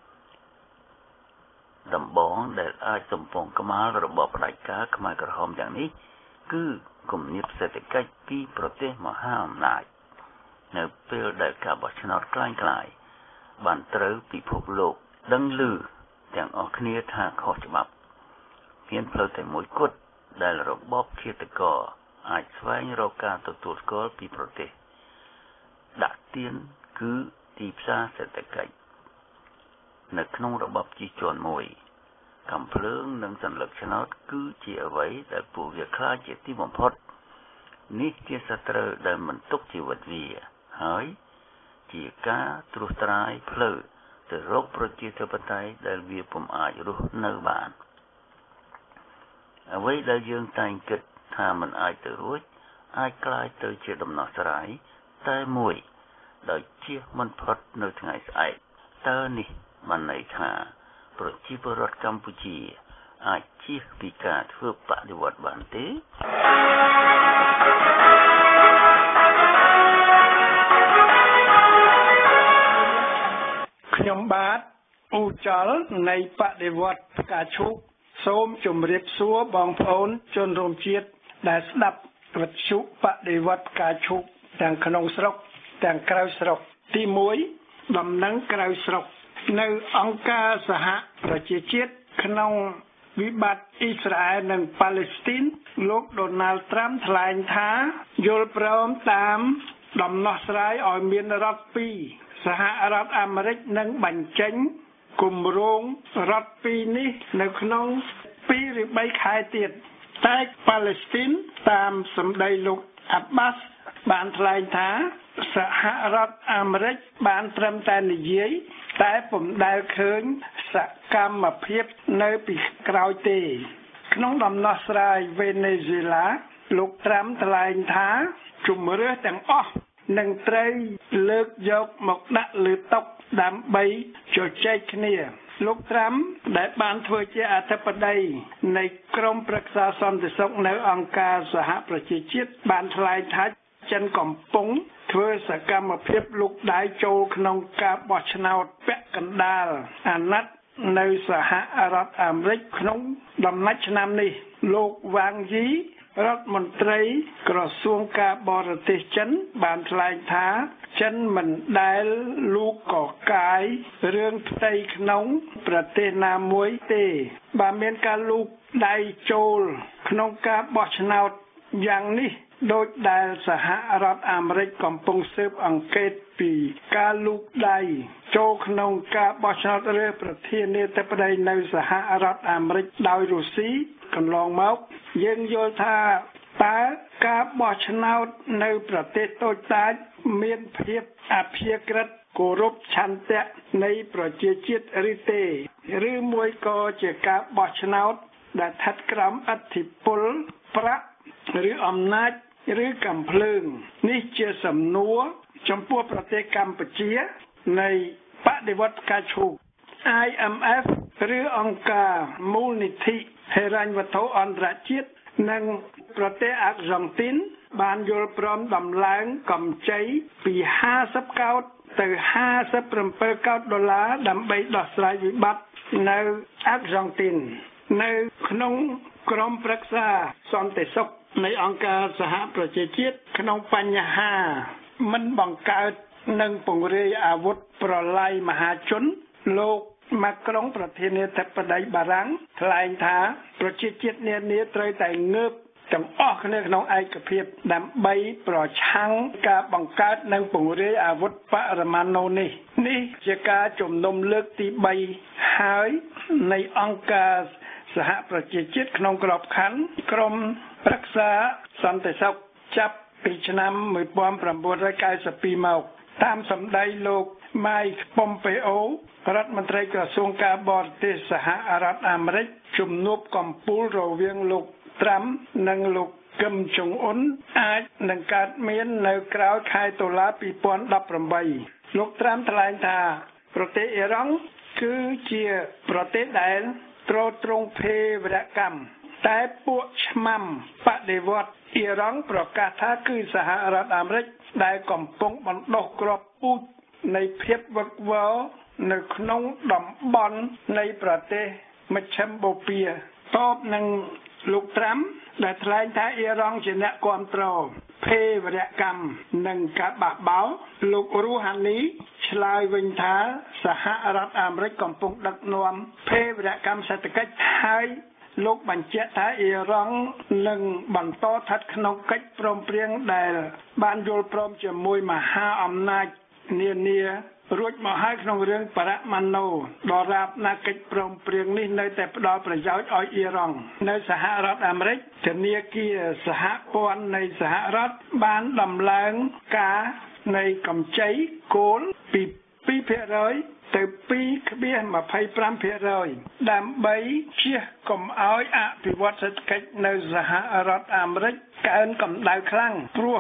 ដំបងដែលអាចសំពងក្បាលរបបផ្ដាច់ការខ្មែរក្រហមយ៉ាងនេះគឺគំនិតសេដ្ឋកិច្ចពីប្រទេសមហាអំណាចនៅពេលដែលការបោះឆ្នោតក្លែងក្លាយបានត្រូវពិភពលោកដឹងឮទាំងអស់គ្នាថាខុសច្បាប់មានផ្លូវតែមួយគត់ដែលរបបឃាតករអាចស្វែងរកការទទួលស្គាល់ពីប្រទេសដាក់ទានគឺទីផ្សារសេដ្ឋកិច្ចនៅក្នុងរបបជិះជាន់មួយកំភ្លើងនិងសញ្ញាឆ្នោតគឺជាអ្វីដែលពួកវាខ្លាចជាទីបំផុតនេះជាសត្រូវដែលមិនទុកជីវិតវាហើយជាការត្រួសត្រាយផ្លូវទៅរកប្រជាធិបតេយ្យដែលវាពុំអាចរស់នៅបានអ្វីដែលយើងតែងគិតថាមិនអាចទៅរួចអាចក្លាយទៅជាដំណោះស្រាយតែមួយដោយជៀសមិនផុតនៅថ្ងៃស្អែកតើនេះបានន័យថាប្រជាពលរដ្ឋកម្ពុជាអាចជៀសពីការធ្វើបដិវត្តបានទេខ្ញុំបាទអ៊ូចលនៃបដិវត្តផ្កាឈូកសូមជម្រាបសួរបងប្អូនជនរួមជាតិដែលស្ដាប់វិទ្យុបដិវត្តផ្កាឈូកទាំងក្នុងស្រុកទាំងក្រៅស្រុកទីមួយដំណឹងក្រៅស្រុកនៅអង្គការសហប្រជាជាតិក្នុងវិបត្តិអ៊ីស្រាអែលនិងប៉ាឡេស្ទីនលោកដូណាល់ត្រាំថ្លែងថាយល់ព្រមតាមដំណោះស្រាយឲ្យមានរដ្ឋពីរសហរដ្ឋអាមេរិកនឹងបញ្ចេញគម្រោងរដ្ឋពីរនេះនៅក្នុងពីរឬបីខែទៀតតែប៉ាឡេស្ទីនតាមសម្ដីលោកអាប់បាសបានថ្លែងថាសហរដ្ឋអាមេរិកបានត្រឹមតែនិយាយតែពុំដែលឃើញសកម្មភាពនៅពីក្រោយទេក្នុងដំណោះស្រាយវេណេស៊ុយឡាលោកត្រាំថ្លែងថាជំរឿសទាំងអស់នឹងត្រូវលើកយកមកដាក់លើតុដើម្បីជជែកគ្នាលោកត្រាំដែលបានធ្វើជាអធិបតីនៃក្រុមប្រឹក្សាសន្តិសុខនៅអង្គការសហប្រជាជាតិបានថ្លែងថាចិនកំពុងធ្វើសកម្មភាពលូកដៃចូលក្នុងការបោះឆ្នោតពាក់កណ្ដាលអាណត្តិនៅសហរដ្ឋអាមេរិកក្នុងដំណាច់ឆ្នាំនេះលោកវ៉ាងយីរដ្ឋមន្ត្រីក្រសួងការបរទេសចិនបានថ្លែងថាចិនមិនដែលលូកកកាយរឿងផ្ទៃក្នុងប្រទេសណាមួយទេបើមានការលូកដៃចូលក្នុងការបោះឆ្នោតយ៉ាងនេះដោយដែលសហរដ្ឋអាមេរិកកំពុងស៊ើបអង្កេតពីការលូកដៃចូលក្នុងការបោះឆ្នោតរើសប្រធានាធិបតីនៅសហរដ្ឋអាមេរិកដោយរុស្ស៊ីកន្លងមកយើងយល់ថាតើការបោះឆ្នោតនៅប្រទេសតូចតាចមានភាពអព្យាក្រឹតគោរពឆន្ទៈនៃប្រជាជាតិឬទេឬមួយក៏ជាការបោះឆ្នោតដែលស្ថិតក្រោមឥទ្ធិពលប្រាក់ឬអំណាចឬកំភ្លើងនេះជាសំណួរចំពោះប្រទេសកម្ពុជានៃបដិវត្តផ្កាឈូក I M F ឬអង្គការមូលនិធិហិរញ្ញវត្ថុអន្តរជាតិនិងប្រទេសអាហ្គទីនបានយល់ព្រមដំឡើងកម្ចីពីห้าสิบកោដទៅห้าสิบเจ็ดកោដដុល្លារដើម្បីដោះស្រាយវិបត្តិនៅអាហ្គទីននៅក្នុងក្រុមប្រឹក្សាសន្តិសុខនៃអង្គការសហប្រជាជាតិក្នុងបញ្ហាមិនបង្កើតនិងពង្រាយអាវុធប្រឡាយមហាជនលោកម៉ាក្រុងប្រធានាធិបតីបារាំងថ្លែងថាប្រជាជាតិនានាត្រូវតែងើបទាំងអស់គ្នាក្នុងឯកភាពដើម្បីប្រឆាំងការបង្កើតនិងពង្រាយអាវុធបរមាណូនេះនេះជាការជំនុំលើកទីបីហើយនៃអង្គការសហប្រជាជាតិក្នុងក្របខ័ណ្ឌក្រុមប្រឹក្សាសន្តិសុខចាប់ពីឆ្នាំnineteen ninety-twoមកតាមសម្ដីលោក Mike Pompeo រដ្ឋមន្ត្រីក្រសួងការបរទេសសហរដ្ឋអាមេរិកជំនួបកំពូលរវាងលោកត្រាំនិងលោកគឹមចុងអ៊ុនអាចនឹងកើតមាននៅក្រោយខែតុលាtwo thousand eighteenលោកត្រាំថ្លែងថាប្រទេសអ៊ីរ៉ង់គឺជាប្រទេសដែលទ្រទ្រង់ភេរវកម្មតែពួកឆ្មាំបដិវត្តអ៊ីរ៉ង់ប្រកាសថាគឺសហរដ្ឋអាមេរិកដែលកំពុងបណ្ដុះគ្រាប់ពូជនៃភាពវឹកវរនៅក្នុងតំបន់នៃប្រទេសមជ្ឈិមបូព៌ាតបនឹងលោកត្រាំដែលថ្លែងថាអ៊ីរ៉ង់ជាអ្នកគ្រប់គ្រងភេរវកម្មនិងការបះបោរលោករូហានីឆ្លើយវិញថាសហរដ្ឋអាមេរិកកំពុងដឹកនាំភេរវកម្មសេដ្ឋកិច្ចហើយលោកបញ្ជាក់ថាអ៊ីរ៉ង់នឹងបន្តស្ថិតក្នុងកិច្ចព្រមព្រៀងដែលបានយល់ព្រមជាមួយមហាអំណាចនានារួចមកហើយក្នុងរឿងបរមាណូដរាបណាកិច្ចព្រមព្រៀងនេះនៅតែផ្ដល់ប្រយោជន៍ឲ្យអ៊ីរ៉ង់នៅសហរដ្ឋអាមេរិកធនាគារសហព័ន្ធនៃសហរដ្ឋបានដំឡើងការនៃកម្ចីគោលពីtwo percentទៅtwo point two five percent ដើម្បីជៀសកុំឲ្យអភិវឌ្ឍសេដ្ឋកិច្ចនៅសហរដ្ឋអាមេរិកកើនកម្ដៅខ្លាំងព្រោះ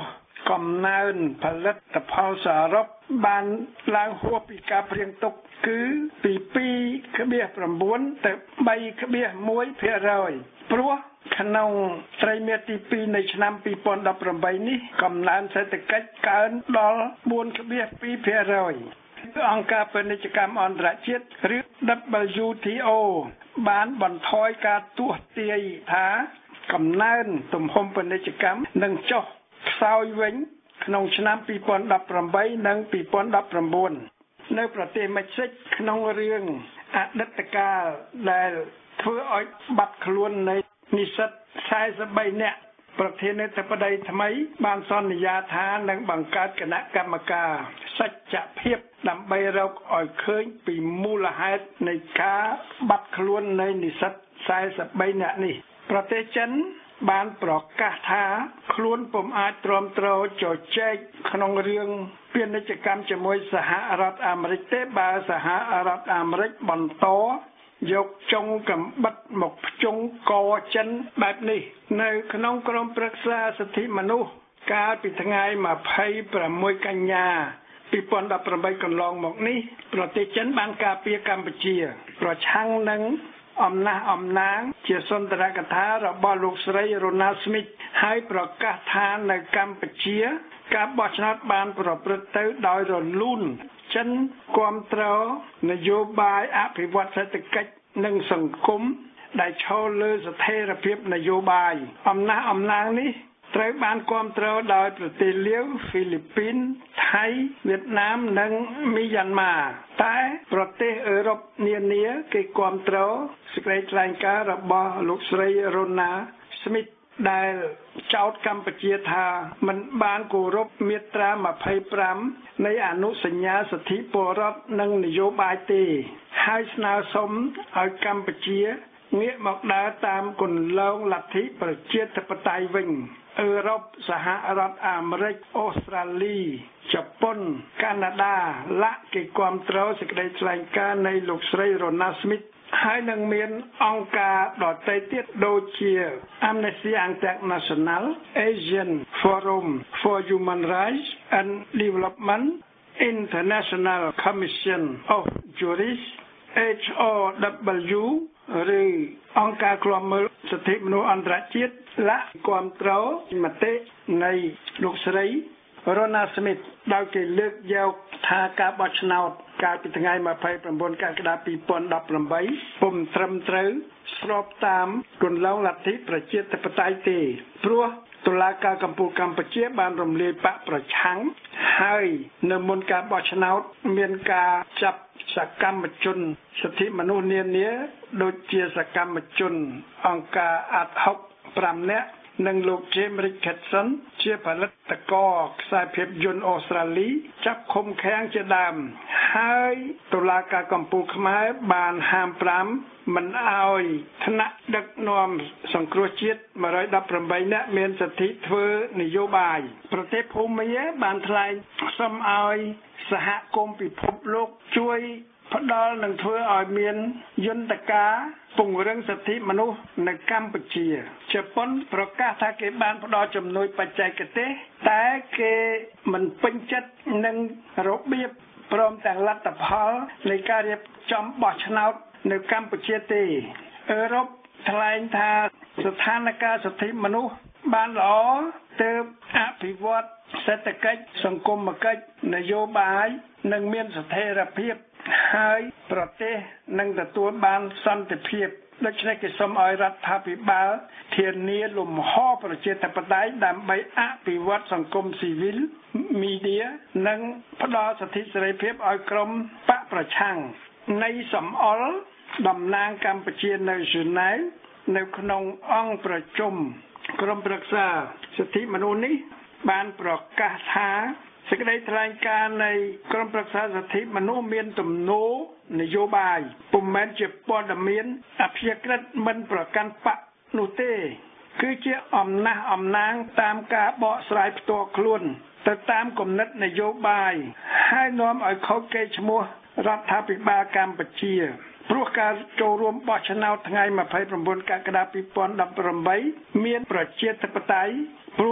កំណើនផលិតផលសរុបបានឡើងហួសពីការព្រៀងទុកគឺពី ពីរភាគ៩ ទៅ បីភាគមួយភាគរយ ព្រោះក្នុងត្រីមាសទីពីរនៃឆ្នាំពីរពាន់ដប់ប្រាំបីនេះកំណើនសេដ្ឋកិច្ចកើនដល់បួនភាគពីរភាគរយ អង្គការពាណិជ្ជកម្មអន្តរជាតិឬ ដប៊្លយូ ទី អូ បានបន្ថយការទស្សន៍ទាយថាកំណើនទំហំពាណិជ្ជកម្មនឹងចុះខ្សោយវិញក្នុងឆ្នាំពីរពាន់ដប់ប្រាំបីនិងពីរពាន់ដប់ប្រាំបួននៅប្រទេសមិចស៊ិកក្នុងរឿងអតីតកាលដែលធ្វើឲ្យបាត់ខ្លួននៃនិស្សិតសែសិបបីនាក់ប្រធានាធិបតីថ្មីបានសន្យាថានឹងបង្កើតគណៈកម្មការសច្ចភាពដើម្បីរកឲ្យឃើញពីមូលហេតុនៃការបាត់ខ្លួននៃនិស្សិតសែសិបបីនាក់នេះប្រទេសចិនបានប្រកាសថាខ្លួនពុំអាចទ្រាំទ្រជជែកក្នុងរឿងពាណិជ្ជកម្មជាមួយសហរដ្ឋអាមេរិកទេបើសហរដ្ឋអាមេរិកបន្តយកចុងកំបិតមកភ្ជង់កចិនបែបនេះនៅក្នុងក្រុមប្រឹក្សាសិទ្ធិមនុស្សកាលពីថ្ងៃម្ភៃប្រាំមួយកញ្ញាពីរពាន់ដប់ប្រាំបីកន្លងមកនេះប្រទេសចិនបានការពារកម្ពុជាប្រឆាំងនឹងអំណះអំណាងជាសន្ទរកថារបស់លោកស្រីរ៉ូណាល់ ស្មីតហើយប្រកាសថានៅកម្ពុជាការបោះឆ្នោតបានប្រព្រឹត្តទៅដោយរលូនចិនគាំទ្រនយោបាយអភិវឌ្ឍសេដ្ឋកិច្ចនិងសង្គមដែលឈរលើស្ថិរភាពនយោបាយអំណះអំណាងនេះត្រូវបានគាំទ្រដោយប្រទេសលាវហ្វីលីពីនថៃវៀតណាមនិងមីយ៉ាន់ម៉ាតែប្រទេសអឺរ៉ុបនានាគេគាំទ្រសេចក្តីថ្លែងការណ៍របស់លោកស្រីរ៉ូណា ស្មីតដែលចោទកម្ពុជាថាមិនបានគោរពមាត្រាម្ភៃប្រាំនៃអនុសញ្ញាសិទ្ធិពលរដ្ឋនិងនយោបាយទេហើយស្នើសុំឲ្យកម្ពុជាងាកមកដើរតាមគន្លងលទ្ធិប្រជាធិបតេយ្យវិញអឺរ៉ុបសហរដ្ឋអាមេរិកអូស្ត្រាលីជប៉ុនកាណាដាឡាក់គេគាំទ្រសេចក្តីថ្លែងការណ៍នៃលោកស្រីរ៉ូណា ស្មីតហើយនឹងមានអង្គការដទៃទៀតដូចជា Amnesty International, Asian Forum for Human Rights and Development, International Commission of Jurists เอช โอ ดับเบิลยู ឬអង្គការឃ្លាំមើលសិទ្ធិមនុស្សអន្តរជាតិឡាគាំទ្រមតិនៃលោកស្រីរ៉ូណា ស្មីតដោយគេលើកយកថាការបោះឆ្នោតកាលពីថ្ងៃម្ភៃប្រាំបួនកក្កដាពីរពាន់ដប់ប្រាំបីពុំត្រឹមត្រូវស្របតាមគន្លងលទ្ធិប្រជាធិបតេយ្យទេព្រោះតុលាការកំពូលកម្ពុជាបានរំលាយបកប្រឆាំងហើយនៅមុនការបោះឆ្នោតមានការចាប់សកម្មជនសិទ្ធិមនុស្សនានាដូចជាសកម្មជនអង្គការអាត់ហុកប្រាំនាក់និងលោក James Richardson ជាផលិតករខ្សែភាពយន្តអូស្ត្រាលីចាប់ឃុំឃាំងជាដើមហើយតុលាការកំពូលខ្មែរបានហាមប្រាមមិនឲ្យថ្នាក់ដឹកនាំសង្គ្រោះជាតិមួយរយដប់ប្រាំបីនាក់មានសិទ្ធិធ្វើនយោបាយប្រទេសភូមាបានថ្លែងសុំឲ្យសហគមន៍ពិភពលោកជួយផ្ដល់និងធ្វើឲ្យមានយន្តការពង្រឹងសិទ្ធិមនុស្សនៅកម្ពុជាជប៉ុនប្រកាសថាគេបានផ្ដល់ជំនួយបច្ចេកទេសតែគេមិនពេញចិត្តនឹងរបៀបព្រមទាំងលទ្ធផលនៃការរៀបចំបោះឆ្នោតនៅកម្ពុជាទេអឺរ៉ុបថ្លែងថាស្ថានភាពសិទ្ធិមនុស្សបានល្អទើបអភិវឌ្ឍសេដ្ឋកិច្ចសង្គមគិច្ចនយោបាយនិងមានស្ថិរភាពហើយប្រទេសនឹងទទួលបានសន្តិភាពដូច្នេះគេសូមឲ្យរដ្ឋាភិបាលធានាលំហប្រជាធិបតេយ្យដើម្បីអភិវឌ្ឍសង្គមស៊ីវិលមីឌានិងផ្ដល់សិទ្ធិសេរីភាពឲ្យក្រុមបកប្រឆាំងនៃសំអល់តំណាងកម្ពុជានៅហ្សឺណែវនៅក្នុងអង្គប្រជុំក្រុមប្រឹក្សាសិទ្ធិមនុស្សនេះបានប្រកាសថាសេចក្តីថ្លែងការណ៍នៃក្រុមប្រឹក្សាសិទ្ធិមនុស្សមានទំនោរនយោបាយពុំមែនជាព័ត៌មានអព្យាក្រឹតមិនប្រកាន់បកនោះទេគឺជាអំណះអំណាងតាមការបកស្រាយផ្ទាល់ខ្លួនទៅតាមគំនិតនយោបាយហើយនាំឲ្យខូចកេរ្តិ៍ឈ្មោះរដ្ឋាភិបាលកម្ពុជាព្រោះការចូលរួមបោះឆ្នោតថ្ងៃម្ភៃប្រាំបួនកក្កដាពីរពាន់ដប់ប្រាំបីមានប្រជាធិបតេយ្យព្រោះ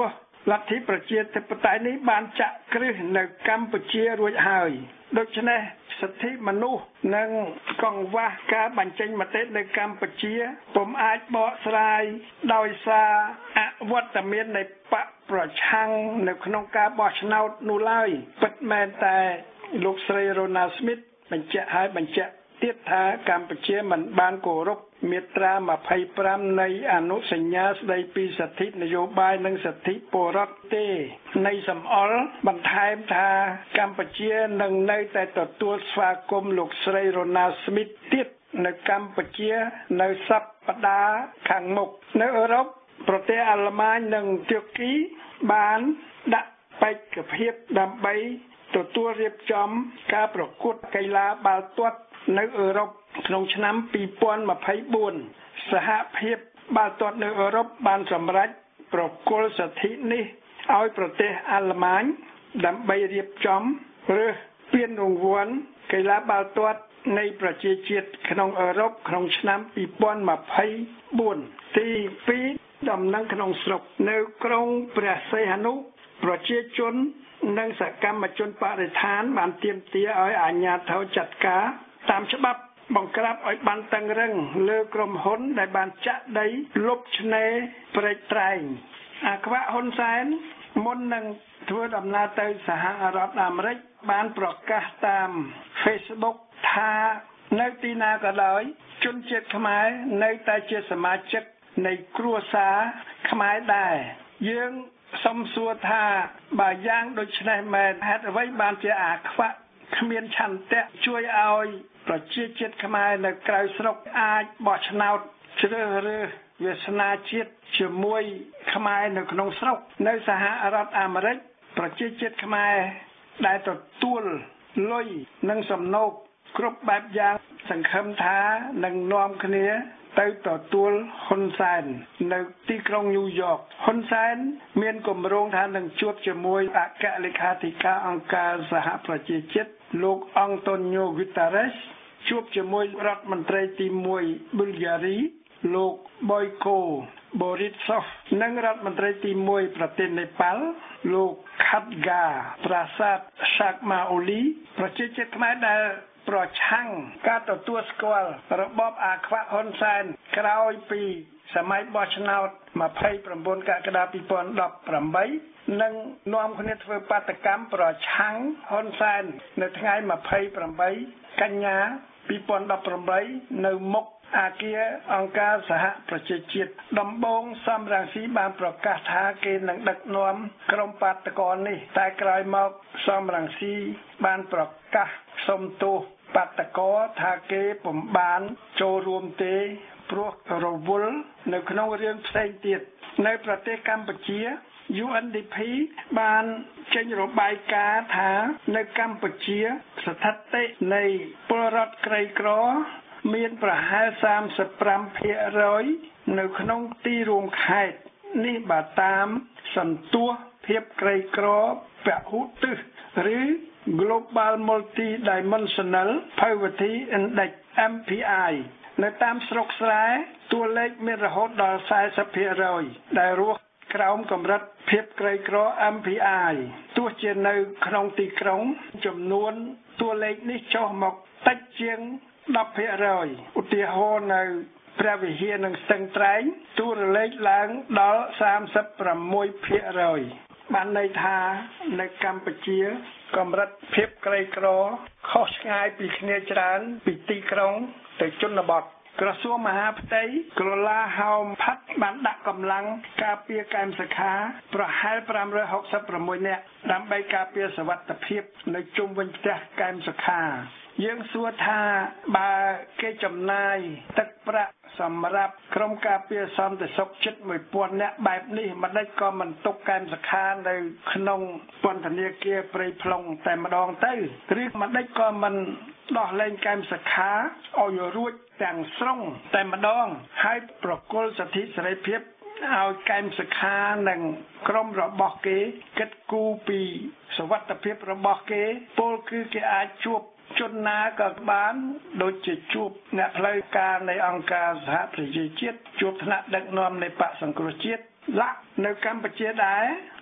លទ្ធិប្រជាធិបតេយ្យនេះបានចាក់គ្រឹះនៅកម្ពុជារួចហើយដូច្នេះសិទ្ធិមនុស្សនិងកង្វះការបញ្ចេញមតិនៅកម្ពុជាពុំអាចបកស្រាយដោយសារអវត្តមាននៃបកប្រឆាំងនៅក្នុងការបោះឆ្នោតនោះឡើយពិតមែនតែលោកស្រី Ronald Smith បញ្ជាក់ហើយបញ្ជាក់ទៀតថាកម្ពុជាមិនបានគោរពមាត្រាម្ភៃប្រាំនៃអនុសញ្ញាស្តីពីសិទ្ធិនយោបាយនិងសិទ្ធិពលរដ្ឋទេនៃសំអល់បន្ថែមថាកម្ពុជានឹងនៅតែទទួលស្វាគមន៍លោកស្រី Ronald Smith ទៀតនៅកម្ពុជានៅសប្តាហ៍ខាងមុខនៅអឺរ៉ុបប្រទេសអាល្លឺម៉ាញនិងទួរគីបានដាក់បេក្ខភាពដើម្បីទទួលរៀបចំការប្រកួតកីឡាបាល់ទាត់នៅអឺរ៉ុបក្នុងឆ្នាំពីរពាន់ម្ភៃបួនសហភាពបាល់ទាត់នៅអឺរ៉ុបបានសម្រេចប្រគល់សិទ្ធិនេះឲ្យប្រទេសអាល្លឺម៉ាញដើម្បីរៀបចំឬពានរង្វាន់កីឡាបាល់ទាត់នៃប្រជាជាតិក្នុងអឺរ៉ុបក្នុងឆ្នាំពីរពាន់ម្ភៃបួនទីពីរដំណឹងក្នុងស្រុកនៅក្រុងព្រះសីហនុប្រជាជននិងសកម្មជនបរិស្ថានបានទាមទារឲ្យអាជ្ញាធរចាត់ការតាមច្បាប់បង្ក្រាបឲ្យបានតឹងរឹងលើក្រុមហ៊ុនដែលបានចាក់ដីលុបឆ្នេរព្រែកត្រែងអាខ្វាក់ហ៊ុនសែនមុននឹងធ្វើដំណើរទៅសហរដ្ឋអាមេរិកបានប្រកាសតាម Facebook ថានៅទីណាក៏ដោយជនជាតិខ្មែរនៅតែជាសមាជិកនៃគ្រួសារខ្មែរដែរយើងសូមសួរថាបើយ៉ាងដូចនេះមែនហេតុអ្វីបានជាអាខ្វាក់គ្មានឆន្ទៈជួយឲ្យប្រជាជាតិខ្មែរនៅក្រៅស្រុកអាចបោះឆ្នោតជ្រើសរើសវាសនាជាតិជាមួយខ្មែរនៅក្នុងស្រុកនៅសហរដ្ឋអាមេរិកប្រជាជាតិខ្មែរដែលទទួលលុយនិងសំណូកគ្រប់បែបយ៉ាងសង្ឃឹមថានឹងនាំគ្នាទៅទទួលហ៊ុនសែននៅទីក្រុងញូវយ៉កហ៊ុនសែនមានគម្រោងថានឹងជួបជាមួយអគ្គលេខាធិការអង្គការសហប្រជាជាតិលោកអង់តូញ៉ូ ហ្វីតារ៉េសជួបជាមួយរដ្ឋមន្ត្រីទីមួយប៊ុលហ្គារីលោកបុយកូបូរីតសូវនិងរដ្ឋមន្ត្រីទីមួយប្រទេសនេប៉ាល់លោកខាត់ហ្គាប្រាសាទសាក់ម៉ាអូលីប្រជាជាតិខ្មែរដែលប្រឆាំងការទទួលស្គាល់របបអាខ្វាក់ហ៊ុនសែនក្រោយពីសម័យបោះឆ្នោតម្ភៃប្រាំបួនកក្កដាពីរពាន់ដប់ប្រាំបីនិងនាំគ្នាធ្វើបាតកម្មប្រឆាំងហ៊ុនសែននៅថ្ងៃម្ភៃប្រាំបីកញ្ញាពីរពាន់ដប់ប្រាំបីនៅមុខអគារអង្គការសហប្រជាជាតិដំបងសំរងស៊ីបានប្រកាសថាគេនឹងដឹកនាំក្រុមបាតកោនេះតែក្រោយមកសំរងស៊ីបានប្រកាសសុំទោសបាតកោថាគេពុំបានចូលរួមទេព្រោះរវល់នៅក្នុងរឿងផ្សេងទៀតនៅប្រទេសកម្ពុជា យូ អិន ឌី พี បានចេញរបាយការណ៍ថានៅកម្ពុជាស្ថិតិនៃពលរដ្ឋក្រីក្រមានប្រហែលសាមសិបប្រាំភាគរយនៅក្នុងទីរួមខេត្តនេះបើតាមសន្ទុះភាពក្រីក្រពហុទិសឬ Global Multidimensional Poverty Index เอ็ม พี ไอ នៅតាមស្រុកស្រែតួលេខមានរហូតដល់សែសិបភាគរយដែលរស់ក្រោមកម្រិតភាពក្រីក្រ เอ็ม พี ไอ ទោះជានៅក្នុងទីក្រុងចំនួនតួលេខនេះចុះមកតិចជាងដប់ភាគរយឧទាហរណ៍នៅព្រះវិហារនិងស្ទឹងត្រែងតួលេខឡើងដល់សាមសិបប្រាំមួយភាគរយបានន័យថានៅកម្ពុជាកម្រិតភាពក្រីក្រខុសឆ្ងាយពីគ្នាច្រើនពីទីក្រុងទៅជនបទក្រសួងមហាផ្ទៃក្រឡាហោមផាត់បានដាក់កម្លាំងការពារកែមសខាប្រហែលប្រាំរយហុកសិបប្រាំមួយនាក់ដើម្បីការពារសុវត្ថិភាពនៅជុំវិញផ្ទះកែមសខាយើងសួរថាបើគេចំណាយទឹកប្រាក់សម្រាប់ក្រុមការពារសន្តិសុខជិតមួយពាន់នាក់បែបនេះមិនដេចក៏មិនទុកកែមសខានៅក្នុងពន្ធនាគារព្រៃភ្លុងតែម្ដងទៅឬមិនដេចក៏មិនដោះលែងកែមសខាឲ្យរួចទាំងស្រុងតែម្ដងហើយប្រគល់សិទ្ធិសេរីភាពឲ្យកែមសខានិងក្រុមរបស់គេគិតគូរពីសុវត្ថិភាពរបស់គេពលគឺគេអាចជួបជនណាក៏បានដូចជាជួបអ្នកផ្លូវការនៃអង្គការសហប្រជាជាតិជួបថ្នាក់ដឹកនាំនៃបកសង្គ្រោះជាតិឡាក់នៅកម្ពុជាដែរ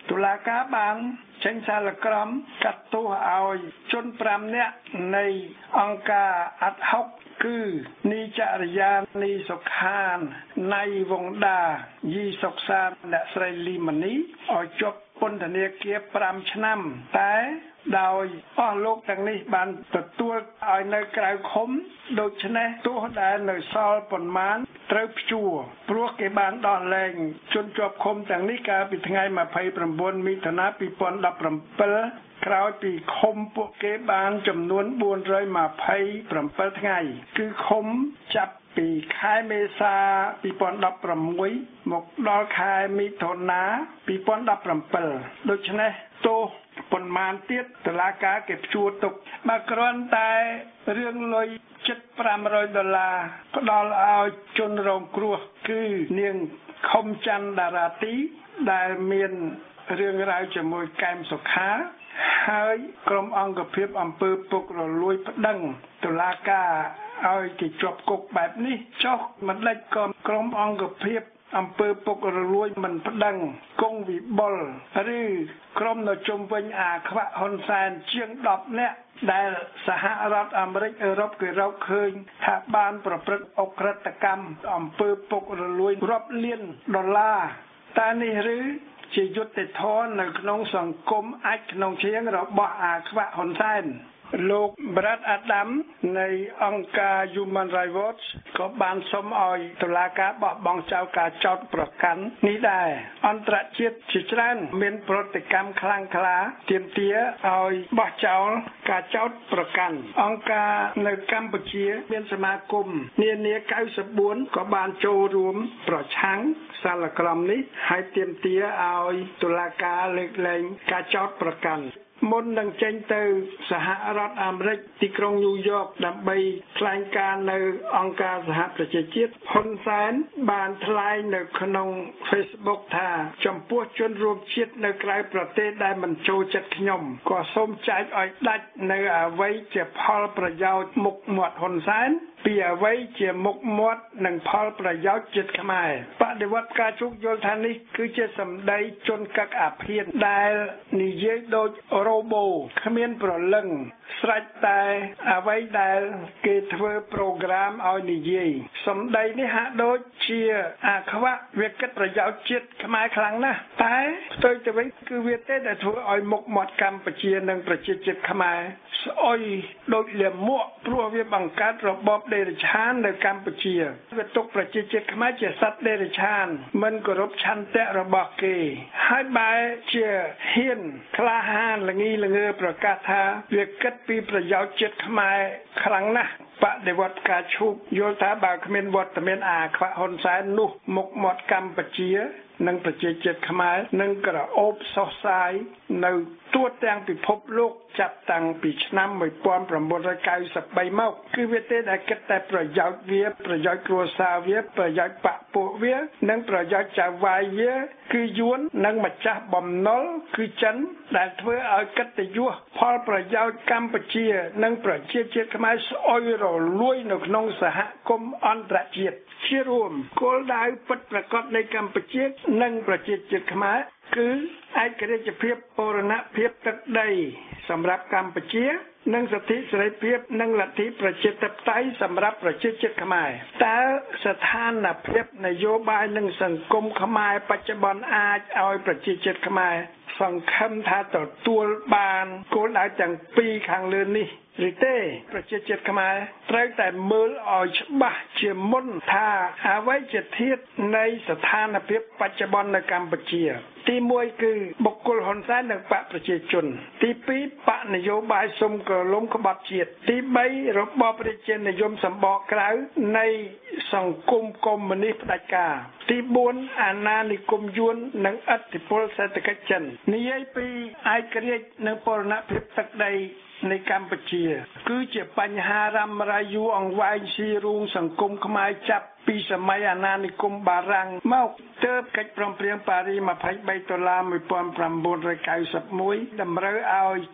តុលាការបានចេញសាលក្រមកាត់ទោសឲ្យជនប្រាំនាក់នៃអង្គការអាត់ហុកគឺនីចរិយានីសុខានណៃវងដាយីសុកសានអ្នកស្រីលីម៉ានីឲ្យជាប់ពន្ធនាគារប្រាំឆ្នាំតែដោយអស់លោកទាំងនេះបានទទួលឲ្យនៅក្រៅឃុំដូច្នេះទោះដែលនៅសល់ប៉ុន្មានត្រូវព្យួរព្រោះគេបានដោះលែងជនជាប់ឃុំទាំងនេះកាលពីថ្ងៃម្ភៃប្រាំបួនមិថុនាពីរពាន់ដប់ប្រាំពិលក្រោយពីឃុំពួកគេបានចំនួនបួនរយម្ភៃប្រាំពិលថ្ងៃគឺឃុំចាប់ពីខែមេសាពីរពាន់ដប់ប្រាំមួយមកដល់ខែមិថុនាពីរពាន់ដប់ប្រាំពិលដូច្នេះទោសប៉ុន្មានទៀតតុលាការគេព្យួរទុកបើគ្រាន់តែរឿងលុយជិតប្រាំរយដុល្លារផ្ដល់ឲ្យជនរងគ្រោះគឺនាងខុមច័ន្ទតារាទីដែលមានរឿងរ៉ាវជាមួយកែមសុខាហើយក្រុមអង្គភាពអំពើពុករលួយប្តឹងតុលាការឲ្យគេជាប់គុកបែបនេះចុះមិនដេចក៏ក្រុមអង្គភាពអំពើពុករលួយមិនប្តឹងគង់វិបុលឬក្រុមនៅជុំវិញអាខ្វាក់ហ៊ុនសែនជាងដប់នាក់ដែលសហរដ្ឋអាមេរិកអឺរ៉ុបគេរកឃើញថាបានប្រព្រឹត្តអក្រិតកម្មអំពើពុករលួយរាប់លានដុល្លារតែនេះឬជាយុត្តិធម៌នៅក្នុងសង្គមអាចក្នុងឈាងរបស់អាខ្វាក់ហ៊ុនសែនលោក Brad Adam នៃអង្គការ Human Rights Watch ក៏បានសុំឲ្យតុលាការបោះបង់ចោលការចោទប្រកាន់នេះដែរអន្តរជាតិជាច្រើនមានប្រតិកម្មខ្លាំងក្លាទាមទារឲ្យបោះចោលការចោទប្រកាន់អង្គការនៅកម្ពុជាមានសមាគមនានាកៅសិបបួនក៏បានចូលរួមប្រឆាំងសាលក្រមនេះហើយទាមទារឲ្យតុលាការលើកលែងការចោទប្រកាន់មុននឹងចេញទៅសហរដ្ឋអាមេរិកទីក្រុងញូវយ៉កដើម្បីថ្លែងការណ៍នៅអង្គការសហប្រជាជាតិហ៊ុនសែនបានថ្លែងនៅក្នុង Facebook ថាចំពោះជនរួមជាតិនៅក្រៅប្រទេសដែលមិនចូលចិត្តខ្ញុំក៏សូមចែកឲ្យដាច់នៅអ្វីជាផលប្រយោជន៍មុខមាត់ហ៊ុនសែនពីអ្វីជាមុខមាត់និងផលប្រយោជន៍ជាតិខ្មែរបដិវត្តការជោគយល់ថានេះគឺជាសម្ដីជនកឹកអាភៀនដែលនិយាយដូចរ៉ូបូគ្មានប្រលឹងស្រេចតែអ្វីដែលគេធ្វើប្រូក្រាមឲ្យនិយាយសម្ដីនេះហាក់ដូចជាអាខ្វាក់វាគិតប្រយោជន៍ជាតិខ្មែរខ្លាំងណាស់តែផ្ទុយទៅវិញគឺវាទេដែលធ្វើឲ្យមុខមាត់កម្ពុជានិងប្រជាជាតិខ្មែរស្អុយដូចលាមកព្រោះវាបង្កើតរបបដេរឆាននៅកម្ពុជាវាទុកប្រជាជាតិខ្មែរជាសត្វដេរឆានមិនគោរពឆន្ទៈរបស់គេហើយបែរជាហ៊ានក្លាហានល្ងីល្ងើប្រកាសថាវាគិតពីប្រយោជន៍ជាតិខ្មែរខ្លាំងណាស់បដិវត្តការឈូកយល់ថាបើគ្មានវត្តមានអាខ្វាក់ហ៊ុនសែននោះមុខមាត់កម្ពុជានិងប្រជាជាតិខ្មែរនឹងក្រអូបសោះសាយនៅទូទាំងពិភពលោកចាប់តាំងពីឆ្នាំmột nghìn chín trăm chín mươi baមកគឺវាទេដែលគិតតែប្រយោជន៍វាប្រយោជន៍គ្រួសារវាប្រយោជន៍បកពួកវានិងប្រយោជន៍ចៅវាយវាគឺយួននិងម្ចាស់បំណុលគឺចិនដែលធ្វើឲ្យកិត្តិយសផលប្រយោជន៍កម្ពុជានិងប្រជាជាតិខ្មែរស្អុយរលួយនៅក្នុងសហគមន៍អន្តរជាតិជារួមគោលដៅពិតប្រាកដនៃកម្ពុជានិងប្រជាជាតិខ្មែរគឺឯករាជ្យភាពបូរណភាពទឹកដីសម្រាប់កម្ពុជានិងសិទ្ធិសេរីភាពនិងលទ្ធិប្រជាធិបតេយ្យសម្រាប់ប្រជាជាតិខ្មែរតើស្ថានភាពនយោបាយនិងសង្គមខ្មែរបច្ចុប្បន្នអាចឲ្យប្រជាជាតិខ្មែរសង្ឃឹមថាទទួលបានគោលដៅទាំងពីរខាងលើនេះឬទេប្រជាជាតិខ្មែរត្រូវតែមើលឲ្យច្បាស់ជាមុនថាអ្វីជាធាតុនៃស្ថានភាពបច្ចុប្បន្ននៅកម្ពុជាទីមួយគឺបុគ្គលហ៊ុនសែននិងបកប្រជាជនទីពីរបកនយោបាយសុំក្រឡុំក្បត់ជាតិទីបីរបបប្រជានិយមសម្បកក្រៅនៃសង្គមកុម្មុយនីសផ្ដាច់ការទីបួនអាណានិគមយួននិងឥទ្ធិពលសេដ្ឋកិច្ចចិននិយាយពីឯករាជ្យនិងបូរណភាពទឹកដីនៃកម្ពុជាគឺជាបញ្ហារ៉ាំរ៉ៃយូរអង្វែងស៊ីរូងសង្គមខ្មែរចាប់ពីសម័យអាណានិគមបារាំងមកទើបកិច្ចព្រមព្រៀងប៉ារីសยี่สิบสามដុល្លារmột nghìn chín trăm chín mươi mốtតម្រូវឲ្យចាក់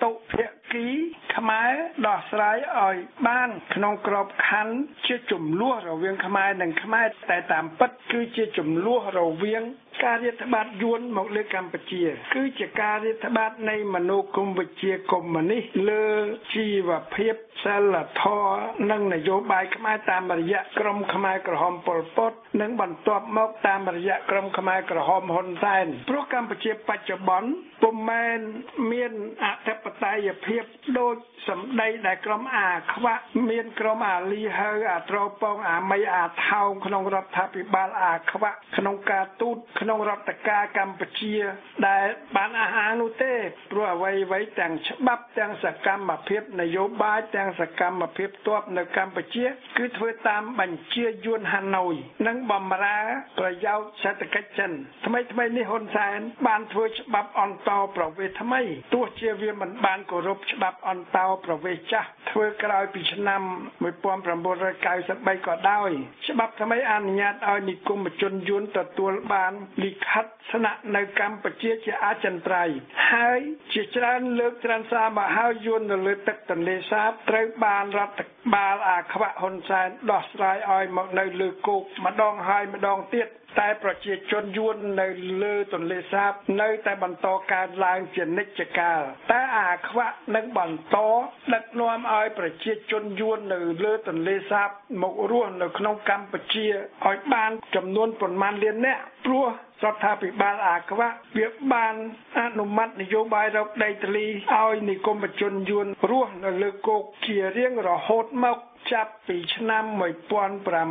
តុភាគីខ្មែរដោះស្រាយឲ្យបានក្នុងក្របខ័ណ្ឌជាចំនួនរវាងខ្មែរនិងខ្មែរតែតាមពិតគឺជាចំនួនរវាងការរាតត្បាតយួនមកលើកម្ពុជាគឺជាការរាតត្បាតនៃមនោគមវិជ្ជាកុម្មុយនីសលើជីវភាពសិលធម៌និងនយោបាយខ្មែរតាមរយៈក្រុមខ្មែរក្រហមប៉ុលពតនិងបន្ទាប់មកតាមរយៈក្រុមខ្មែរក្រហមហ៊ុនសែនព្រោះកម្ពុជាបច្ចុប្បន្នពុំមែនមានអធិបតេយ្យភាពដូចសម្ដីដែលក្រុមអាខ្វាក់មានក្រុមអាលីហើអាត្រពងអាមីអាថោងក្នុងរដ្ឋាភិបាលអាខ្វាក់ក្នុងការទូតក្នុងរដ្ឋការកម្ពុជាដែលបានអះអាងនោះទេព្រោះអ្វីអ្វីទាំងច្បាប់ទាំងសកម្មភាពនយោបាយទាំងសកម្មភាពទ័ពនៅកម្ពុជាគឺធ្វើតាមបញ្ជាយួនហាណូយនិងបំរើប្រយោជន៍សេដ្ឋកិច្ចចិនថ្មីថ្មីនេះហ៊ុនសែនបានធ្វើច្បាប់អន្តរប្រវេសន៍ថ្មីទោះជាវាមិនបានគោរពច្បាប់អន្តរប្រវេសន៍ចាស់ធ្វើក្រោយពីឆ្នាំmột nghìn chín trăm chín mươi baក៏ដោយច្បាប់ថ្មីអនុញ្ញាតឲ្យនិគមជនយួនទទួលបានលិខិតស្នាក់នៅកម្ពុជាជាអចិន្ត្រៃយ៍ហើយជាច្រើនលើកច្រើនសារមកហើយយួននៅលើទឹកទន្លេសាបត្រូវបានរដ្ឋបាលអាខ្វាក់ហ៊ុនសែនដោះស្រាយឲ្យមកនៅលើគោកម្ដងហើយម្ដងទៀតតែប្រជាជនយួននៅលើទន្លេសាបនៅតែបន្តកើនឡើងជានិច្ចកាលតែអាខ្វាក់នឹងបន្តដឹកនាំឲ្យប្រជាជនយួននៅលើទន្លេសាបមករស់នៅក្នុងកម្ពុជាឲ្យបានចំនួនប៉ុន្មានលាននាក់ព្រោះរដ្ឋាភិបាលអាខ្វាក់វាបានអនុម័តនយោបាយរកដីធ្លីឲ្យនិគមជនយួនរស់នៅលើគោកជារៀងរហូតមកចាប់ពីឆ្នាំmột nghìn chín trăm bảy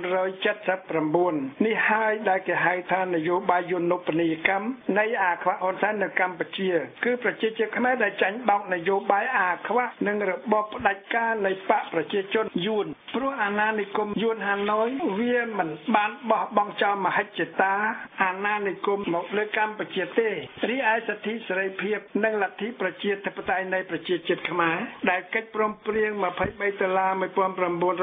mươi chínនេះហើយដែលគេហៅថានយោបាយយន្តពនីយកម្មនៃអាខ្វាក់ហ៊ុនសែននៅកម្ពុជាគឺប្រជាជាតិខ្មែរដែលចាញ់បោកនយោបាយអាខ្វាក់និងរបបផ្ដាច់ការនៃបកប្រជាជនយួនព្រោះអាណានិគមយួនហាណូយវាមិនបានបោះបង់ចោលមហិច្ឆតាអាណានិគមមកលើកម្ពុជាទេរីឯសិទ្ធិសេរីភាពនិងលទ្ធិប្រជាធិបតេយ្យនៃប្រជាជាតិខ្មែរដែលកិច្ចព្រមព្រៀងยี่สิบสามដុល្លារmột nghìn chín trăm chín mươi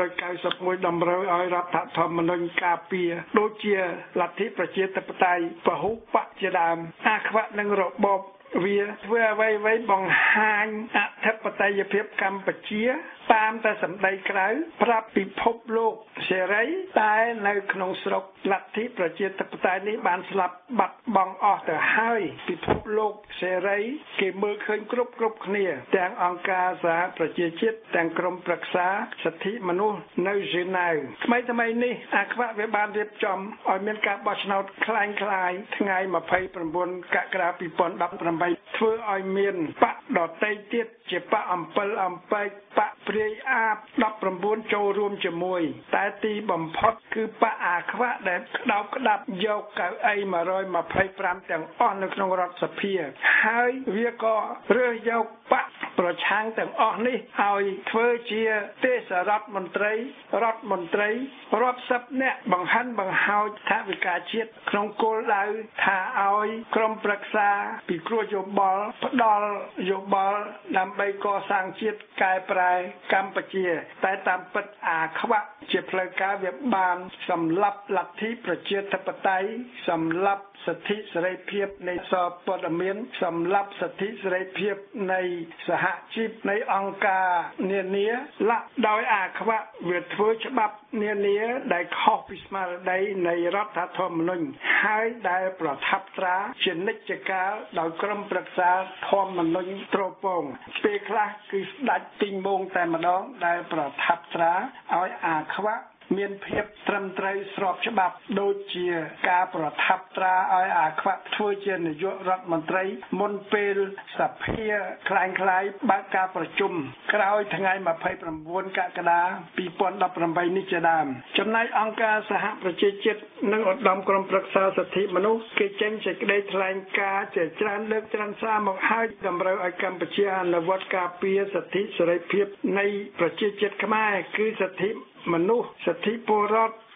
mộtតម្រូវឲ្យរដ្ឋធម្មនុញ្ញការពារដូចជាលទ្ធិប្រជាធិបតេយ្យពហុបកជាដើមអាខ្វាក់នឹងរបបវាធ្វើអ្វីអ្វីបង្ហាញអធិបតេយ្យភាពកម្ពុជាតាមតែសម្ដីក្រៅប្រាប់ពិភពលោកសេរីតែនៅក្នុងស្រុកលទ្ធិប្រជាធិបតេយ្យនេះបានស្លាប់បាត់បង់អស់ទៅហើយពិភពលោកសេរីគេមើលឃើញគ្រប់គ្រប់គ្នាទាំងអង្គការសហប្រជាជាតិទាំងក្រុមប្រឹក្សាសិទ្ធិមនុស្សនៅហ្សឺណែវថ្មីថ្មីនេះអាខ្វាក់វាបានរៀបចំឲ្យមានការបោះឆ្នោតคล้ายคล้ายថ្ងៃยี่สิบเก้ากក្កដាยี่สิบสิบแปดធ្វើឲ្យមានបកដតៃទៀតជាបកអំពិលអំបែកបកព្រាយអាបដប់៩ចូលរួមជាមួយតែទីបំផុតគឺបកអាខ្វាក់ដែលក្តោបក្តាប់យកកៅអីmột trăm hai mươi lămទាំងអស់នៅក្នុងរដ្ឋសភាហើយវាក៏រើសយកបកប្រឆាំងទាំងអស់នេះឲ្យធ្វើជាទេសរដ្ឋមន្ត្រីរដ្ឋមន្ត្រីរាប់សិបនាក់បង្ហាញបង្ហោចថាវិការជាតិក្នុងគោលដៅថាឲ្យក្រុមប្រឹក្សាពិគ្រោះយោបល់ផ្ដល់យោបល់ដើម្បីកសាងជាតិកែប្រែកម្ពុជាតែតាមពិតអាខ្វាក់ជាផ្លូវការវាបានសម្លាប់លទ្ធិប្រជាធិបតេយ្យសម្លាប់សិទ្ធិសេរីភាពនៃសព័ត៌មានសម្លាប់សិទ្ធិសេរីភាពនៃសហជីពនៃអង្គការនានាលាក់ដោយអាខ្វាក់វាធ្វើច្បាប់នានាដែលខុសពីស្មារតីនៃរដ្ឋធម្មនុញ្ញហើយដែលប្រថាប់ត្រាជានិច្ចកាលដោយក្រុមប្រឹក្សាធម្មនុញ្ញត្រពងពេលខ្លះគឺស្ដេចទីងមងតែម្ដងដែលប្រថាប់ត្រាឲ្យអាខ្វាក់មានភាពត្រឹមត្រូវស្របច្បាប់ដូចជាការប្រថាប់ត្រាឲ្យអាខ្វាក់ធ្វើជានាយករដ្ឋមន្ត្រីមុនពេលសភាคล้ายៗបើកការប្រជុំក្រោយថ្ងៃยี่สิบเก้ากក្កដាยี่สิบสิบแปดនេះជាដើមចំណែកអង្គការសហប្រជាជាតិនិងឧត្តមក្រុមប្រឹក្សាសិទ្ធិមនុស្សគេចេញសេចក្តីថ្លែងការណ៍ជាច្រើនលើកច្រើនសារមកហើយតម្រូវឲ្យកម្ពុជាអនុវត្តការពារសិទ្ធិសេរីភាពនៃប្រជាជាតិខ្មែរគឺសិទ្ធិមនុស្សសិទ្ធិពលរដ្ឋ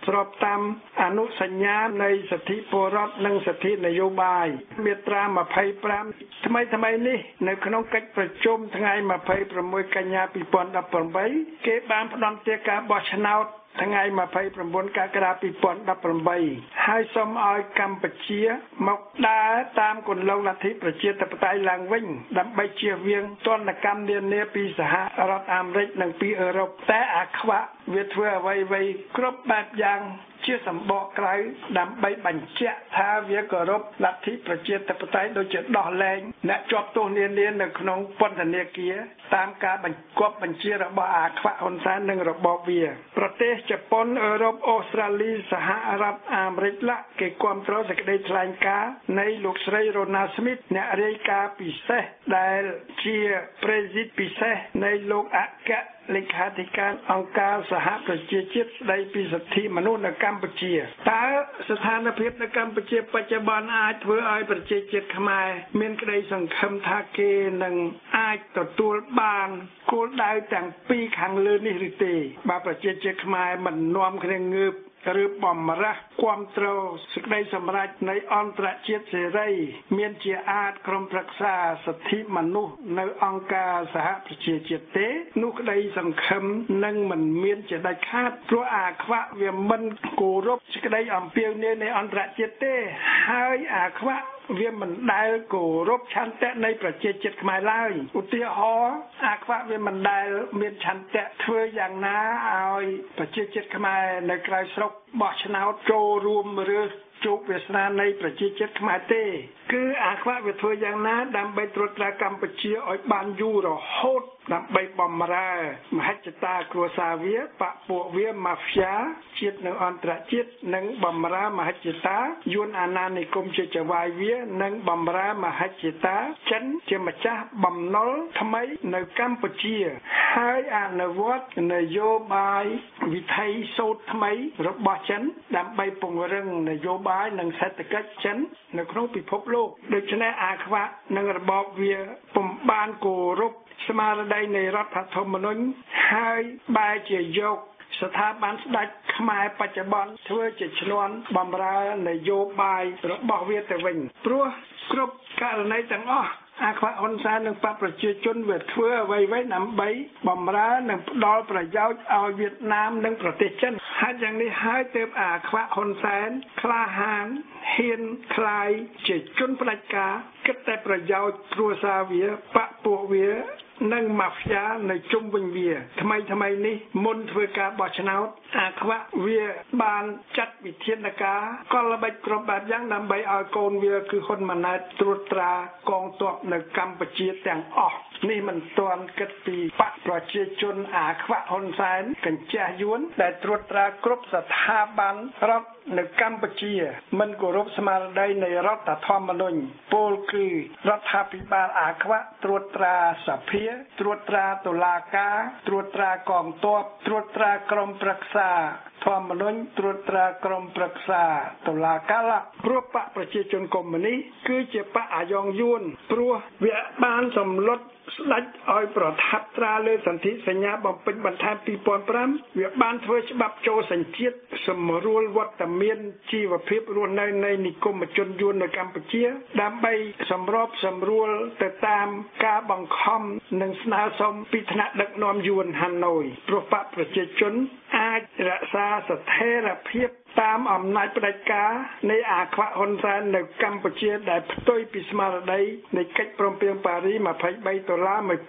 ស្របតាមអនុសញ្ញានៃសិទ្ធិពលរដ្ឋនិងសិទ្ធិនយោបាយមាត្រាยี่สิบห้าថ្មីថ្មីនេះនៅក្នុងកិច្ចប្រជុំថ្ងៃยี่สิบหกកញ្ញាยี่สิบสิบแปดគេបានផ្តន្ទាការបោះឆ្នោតថ្ងៃยี่สิบเก้ากក្កដាยี่สิบสิบแปดហើយសូមឲ្យកម្ពុជាមកដើរតាមគន្លងលទ្ធិប្រជាធិបតេយ្យឡើងវិញដើម្បីជៀសវាងទណ្ឌកម្មនានាពីសហរដ្ឋអាមេរិកនិងពីអឺរ៉ុបតែអាខ្វាក់វាធ្វើអ្វីៗគ្រប់បែបយ៉ាងជាសម្បកក្រៅដើម្បីបញ្ជាក់ថាវាគោរពលទ្ធិប្រជាធិបតេយ្យដូចជាដោះលែងអ្នកជាប់ទោសនានានៅក្នុងពន្ធនាគារតាមការបញ្ជាបញ្ជារបស់អាខ្វាក់ហ៊ុនសែននិងរបបវាប្រទេសជប៉ុនអឺរ៉ុបអូស្ត្រាលីសហរដ្ឋអាមេរិកឡាគេគាំទ្រសេចក្តីថ្លែងការណ៍នៃលោកស្រីរ៉ូណាស្មីតអ្នករាយការណ៍ពិសេសដែលជាប្រេស៊ីតពិសេសនៃលោកអគ្គលេខាធិការអង្គការសហប្រជាជាតិស្តីពីសិទ្ធិមនុស្សនៅកម្ពុជាតើស្ថានភាពនៅកម្ពុជាបច្ចុប្បន្នអាចធ្វើឲ្យប្រជាជាតិខ្មែរមានក្តីសង្ឃឹមថាគេនឹងអាចទទួលបានគោលដៅទាំងពីរខាងលើនេះឬទេបើប្រជាជាតិខ្មែរមិននាំគ្នាងើបឬបំរាស់គាំទ្រសេចក្តីសម្រេចនៃអន្តរជាតិសេរីមានជាអាចក្រុមប្រឹក្សាសិទ្ធិមនុស្សនៅអង្គការសហប្រជាជាតិទេនោះក្តីសង្ឃឹមនឹងមិនមានជាដាច់ខាតព្រោះអាខ្វាក់វាមិនគោរពសេចក្តីអំពាវនាវនៃអន្តរជាតិទេហើយអាខ្វាក់វាមិនដែលគោរពឆន្ទៈនៃប្រជាជាតិខ្មែរឡើយឧទាហរណ៍អាខ្វាក់វាមិនដែលមានឆន្ទៈធ្វើយ៉ាងណាឲ្យប្រជាជាតិខ្មែរនៅក្រៅស្រុកបោះឆ្នោតចូលរួមឬជោគវាសនានៃប្រជាជាតិខ្មែរទេគឺអាខ្វាក់វាធ្វើយ៉ាងណាដើម្បីត្រួតត្រាកម្ពុជាឲ្យបានយូររហូតដើម្បីបំរើមហិច្ឆតាគ្រួសារវាបពពួកវាម៉ាហ្វ្យាជាតិនិងអន្តរជាតិនិងបំរើមហិច្ឆតាយួនអាណានិគមជាចវាយវានិងបំរើមហិច្ឆតាចិនជាម្ចាស់បំណុលថ្មីនៅកម្ពុជាហើយអនុវត្តនយោបាយវិថីសូត្រថ្មីរបស់ចិនដើម្បីពង្រឹងនយោបាយនិងសេដ្ឋកិច្ចចិននៅក្នុងពិភពលោកដូច្នេះអាខ្វាក់និងរបបវាពុំបានគោរពស្មារតីនៃរដ្ឋធម្មនុញ្ញហើយបែរជាយកស្ថាប័នស្ដេចខ្មែរបច្ចុប្បន្នធ្វើជាឈ្នន់បម្រើនយោបាយរបស់វាទៅវិញព្រោះគ្រប់ករណីទាំងអស់អាខ្វាក់ហ៊ុនសែននិងបកប្រជាជនវាធ្វើអ្វីៗដើម្បីបម្រើនិងផ្ដល់ប្រយោជន៍ឲ្យវៀតណាមនិងប្រទេសចិនហើយយ៉ាងនេះហើយទើបអាខ្វាក់ហ៊ុនសែនក្លាហានហ៊ានខ្លាយជាជនផ្ដាច់ការគិតតែប្រយោជន៍គ្រួសារវាបកពួកវានិងម៉ាហ្វ្យានៅជុំវិញវាថ្មីថ្មីនេះមុនធ្វើការបោះឆ្នោតអាខ្វាក់វាបានចាត់វិធានការកលល្បិចគ្រប់បែបយ៉ាងដើម្បីឲ្យកូនវាគឺហ៊ុនម៉ាណែតត្រួតត្រាកងទ័ពនៅកម្ពុជាទាំងអស់នេះមិនទាន់គិតពីបកប្រជាជនអាខ្វាក់ហ៊ុនសែនកញ្ចាស់យួនដែលត្រួតត្រាគ្រប់ស្ថាប័នរដ្ឋនៅកម្ពុជាមិនគោរពស្មារតីនៃរដ្ឋធម្មនុញ្ញពោលគឺរដ្ឋាភិបាលអាខ្វាក់ត្រួតត្រាសភាត្រួតត្រាតុលាការត្រួតត្រាកងទ័ពត្រួតត្រាក្រុមប្រឹក្សាធម្មនុញ្ញត្រួតត្រាក្រុមប្រឹក្សាតុលាការព្រោះបកប្រជាជនកុម្មុយនីសគឺជាបកអាយ៉ងយួនព្រោះវាបានសម្លុតស្ដេចឲ្យប្រថាប់ត្រាលើសន្ធិសញ្ញាបំពេញបន្ថែមពីរពាន់ប្រាំវាបានធ្វើច្បាប់ចូលសញ្ជាតិសម្រួលវត្តមានជីវភាពរស់នៅនៃនិគមជនយួននៅកម្ពុជាដើម្បីសម្របសម្រួលទៅតាមការបង្ខំនិងស្នើសុំពីថ្នាក់ដឹកនាំយួនហាណូយព្រោះបកប្រជាជនអាចរក្សាស្ថិរភាពតាមអំណាចផ្ដាច់ការនៃអាខ្វាក់ហ៊ុនសែននៅកម្ពុជាដែលផ្ទុយពីស្មារតីនៃកិច្ចព្រមព្រៀងប៉ារីសยี่สิบสามដុល្លារnineteen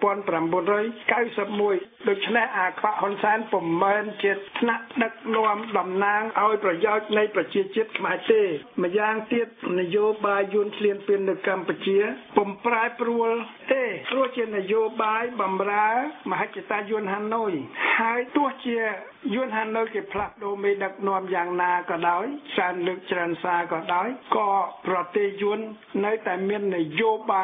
ninety-oneដូច្នេះអាខ្វាក់ហ៊ុនសែនពុំមែនជាថ្នាក់ដឹកនាំតំណាងឲ្យប្រយោជន៍នៃប្រជាជាតិខ្មែរទេម្យ៉ាងទៀតនយោបាយយួនឈ្លានពាននៅកម្ពុជាពុំប្រែប្រួលទេព្រោះជានយោបាយបម្រើមហិច្ឆតាយួនហាណូយហើយទោះជាយួនហាណូយគេផ្លាស់ប្ដូរមេដឹកនាំយ៉ាងណាក៏ដោយច្រើនលើកច្រើនសារក៏ដោយក៏ប្រទេសយួននៅតែមាននយោបាយ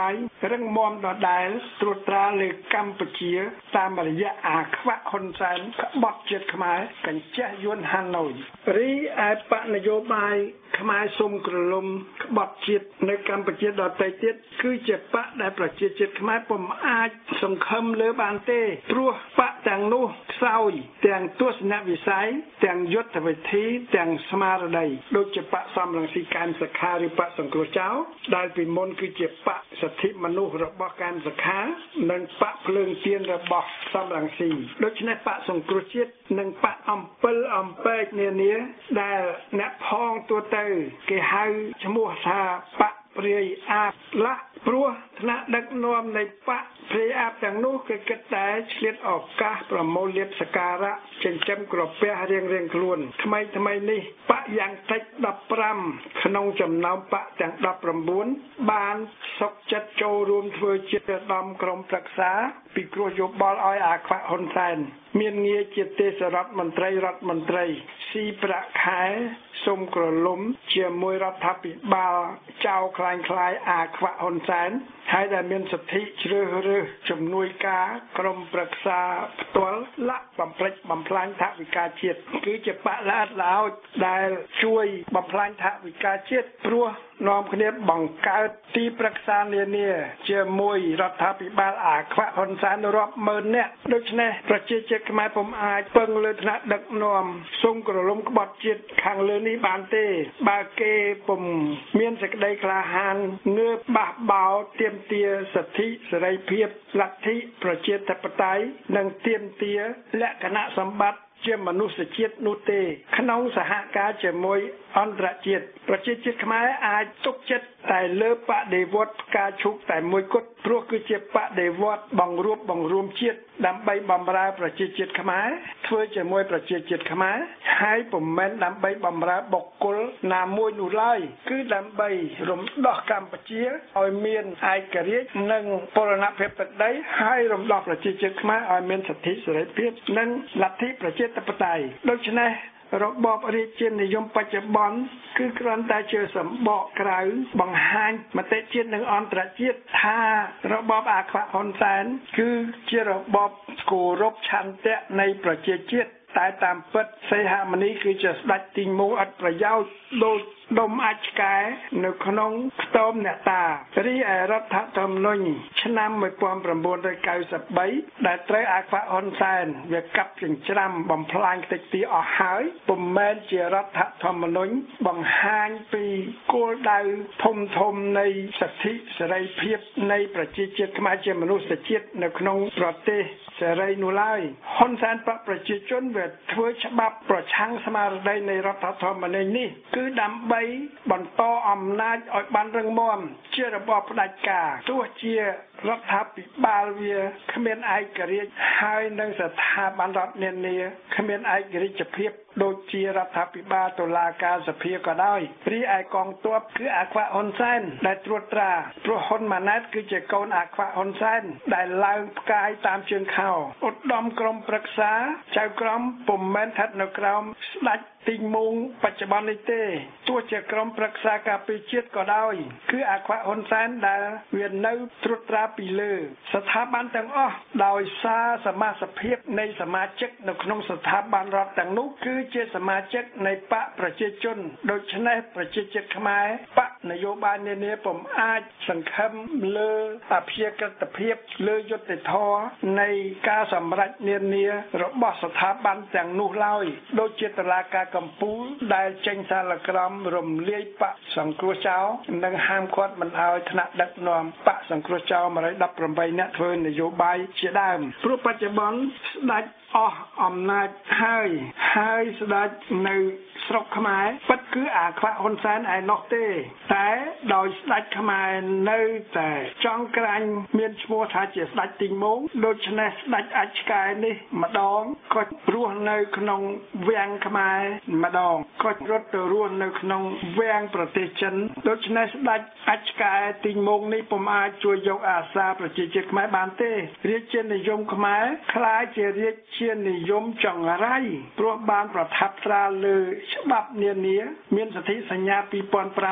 រឹងមាំដដែលត្រួតត្រាលើកម្ពុជាតាមរយៈអាខ្វាក់ហ៊ុនសែនក្បត់ជាតិខ្មែរកញ្ចេះយួនហាណូយរីឯបកនយោបាយខ្មែរសុំក្រឡុំក្បត់ជាតិនៅកម្ពុជាដទៃទៀតគឺជាបកដែលប្រជាជាតិខ្មែរពុំអាចសង្ឃឹមលើបានទេព្រោះបកទាំងនោះខ្សោយទាំងទស្សនវិស័យទាំងយុទ្ធវិធីទាំងស្មារតីដូចជាបកសំរងស៊ីកែមសខាឬបកសង្គ្រោះចៅដែលពីមុនគឺជាបកសិទ្ធិមនុស្សរបស់កែមសខានិងបកភ្លើងទៀនរបស់សំរងស៊ីដូច្នេះបកសង្គ្រោះជាតិនិងបកអំពិលអំពែកនានាដែលអ្នកផងទូទៅគេហៅឈ្មោះថាបកព្រាយអាបឡាក់ព្រោះថ្នាក់ដឹកនាំនៃបកព្រាយអាបទាំងនោះគេគិតតែឆ្លៀតឱកាសប្រមូលលៀបសការៈចិញ្ចឹមក្រពះរៀងរៀងខ្លួនថ្មីថ្មីនេះបកយ៉ាងតិចដប់ប្រាំក្នុងចំណោមបកទាំងដប់ប្រាំបួនបានសុកចិត្តចូលរួមធ្វើជាឧត្តមក្រុមប្រឹក្សាពិគ្រោះយោបល់ឲ្យអាខ្វាក់ហ៊ុនសែនមានងារជាទេសរដ្ឋមន្ត្រីរដ្ឋមន្ត្រីស៊ីប្រាក់ខែសុំក្រឡុំជាមួយរដ្ឋាភិបាលចៅคล้ายคล้ายអាខ្វាក់ហ៊ុនសែនហើយដែលមានសិទ្ធិជ្រើសរើសជំនួយការក្រមប្រឹក្សាផ្ទាល់លាក់បំផ្លិចបំផ្លាញថវិកាជាតិគឺជាបកល្អិតល្អោចដែលជួយបំផ្លាញថវិកាជាតិព្រោះនាំគ្នាបង្កើតទីប្រឹក្សានានាជាមួយរដ្ឋាភិបាលអាខ្វាក់ហ៊ុនសែនរាប់ម៉ឺននាក់ដូច្នេះប្រជាជាតិខ្មែរពុំអាចពឹងលើថ្នាក់ដឹកនាំសុំក្រឡុំក្បត់ជាតិខាងលើនេះបានទេបើគេពុំមានសេចក្តីក្លាហានងើបបះបោទាមទារសិទ្ធិសេរីភាពលទ្ធិប្រជាធិបតេយ្យនិងទាមទារលក្ខណៈសម្បត្តិជាមនុស្សជាតិនោះទេក្នុងសហការជាមួយអន្តរជាតិប្រជាជាតិខ្មែរអាចទុកចិត្តតែលើបដិវត្តផ្កាឈូកតែមួយគត់ព្រោះគឺជាបដិវត្តបង្រួបបង្រួមជាតិដើម្បីបម្រើប្រជាជាតិខ្មែរធ្វើជាមួយប្រជាជាតិខ្មែរហើយពុំមែនដើម្បីបម្រើបុគ្គលណាមួយនោះឡើយគឺដើម្បីរំដោះកម្ពុជាឲ្យមានឯករាជ្យនិងបូរណភាពទឹកដីហើយរំដោះប្រជាជាតិខ្មែរឲ្យមានសិទ្ធិសេរីភាពនិងលទ្ធិប្រជាធិបតេយ្យដូច្នេះរបបរាជានិយមបច្ចុប្បន្នគឺគ្រាន់តែជាសម្បកក្រៅបង្ហាញមតិជាតិនិងអន្តរជាតិថារបបអាខ្វាក់ហ៊ុនសែនគឺជារបបគោរពឆន្ទៈនៃប្រជាជាតិតែតាមពិតសីហមុនីគឺជាស្ដេចទីងមូអត់ប្រយោជន៍ដូចដុំអាចឆ្កែនៅក្នុងខ្ទមអ្នកតារីឯរដ្ឋធម្មនុញ្ញឆ្នាំmột nghìn chín trăm chín mươi baដែលត្រូវអាខ្វាក់ហ៊ុនសែនវាកាប់ចិញ្ច្រាំបំផ្លាញខ្ទេចទីអស់ហើយពុំមែនជារដ្ឋធម្មនុញ្ញបង្ហាញពីគោលដៅធំធំនៃសិទ្ធិសេរីភាពនៃប្រជាជាតិខ្មែរជាមនុស្សជាតិនៅក្នុងប្រទេសសេរីនោះឡើយហ៊ុនសែនបកប្រជាជនវាធ្វើច្បាប់ប្រឆាំងស្មារតីនៃរដ្ឋធម្មនុញ្ញនេះគឺដើម្បីបន្តអំណាចឲ្យបានរឹងមាំជារបបផ្ដាច់ការទោះជារដ្ឋាភិបាលវាគ្មានឯករាជ្យហើយនឹងស្ថាប័នរដ្ឋនានាគ្មានឯករាជ្យភាពដូចជារដ្ឋាភិបាលតុលាការសភាក៏ដោយរីឯកងទ័ពគឺអាខ្វាក់ហ៊ុនសែនដែលត្រួតត្រាព្រោះហ៊ុនម៉ាណែតគឺជាកូនអាខ្វាក់ហ៊ុនសែនដែលឡើងផ្កាយតាមជើងខោឧត្តមក្រុមប្រឹក្សាចៅក្រមពុំមែនស្ថិតនៅក្រោមស្ដេចទីងមូងបច្ចុប្បន្ននេះទេទោះជាក្រុមប្រឹក្សាការពារជាតិក៏ដោយគឺអាខ្វាក់ហ៊ុនសែនដែលវានៅត្រួតត្រាពីលើស្ថាប័នទាំងអស់ដោយសារសមាជិកភាពនៃសមាជិកនៅក្នុងស្ថាប័នរដ្ឋទាំងនោះគឺជាសមាជិកនៃបកប្រជាជនដូច្នេះប្រជាជាតិខ្មែរបកនយោបាយនានាពុំអាចសង្ឃឹមលើអភិក្រិតភាពលើយុត្តិធម៌នៃការសម្រេចនានារបស់ស្ថាប័នទាំងនោះឡើយដូចជាតុលាការកំពូលដែលចេញសាលក្រមរំលាយបកសង្គ្រោះចោលនិងហាមឃាត់មិនឲ្យថ្នាក់ដឹកនាំបកសង្គ្រោះចោលmột trăm mười támនាក់ធ្វើនយោបាយជាដើមព្រោះបច្ចុប្បន្នស្ដេចអស់អំណាចហើយហើយស្ដេចនៅស្រុកខ្មែរពិតគឺអាខ្វាក់ហ៊ុនសែនឯណោះទេតែដោយស្ដេចខ្មែរនៅតែចង់ក្រាញ់មានឈ្មោះថាជាស្ដេចទីងមងដូច្នេះស្ដេចអាចឆ្កែនេះម្ដងក៏រស់នៅក្នុងវាំងខ្មែរម្ដងក៏រត់ទៅរស់នៅក្នុងវាំងប្រទេសចិនដូច្នេះស្ដេចអាចឆ្កែទីងមងនេះពុំអាចជួយយកអាសាប្រជាជាតិខ្មែរបានទេរាជានិយមខ្មែរខ្លាចជារាជានិយមចង្រៃព្រោះបានប្រថាប់ត្រាលើច្បាប់នានាមានសន្ធិសញ្ញាពីរពាន់ប្រាំដែល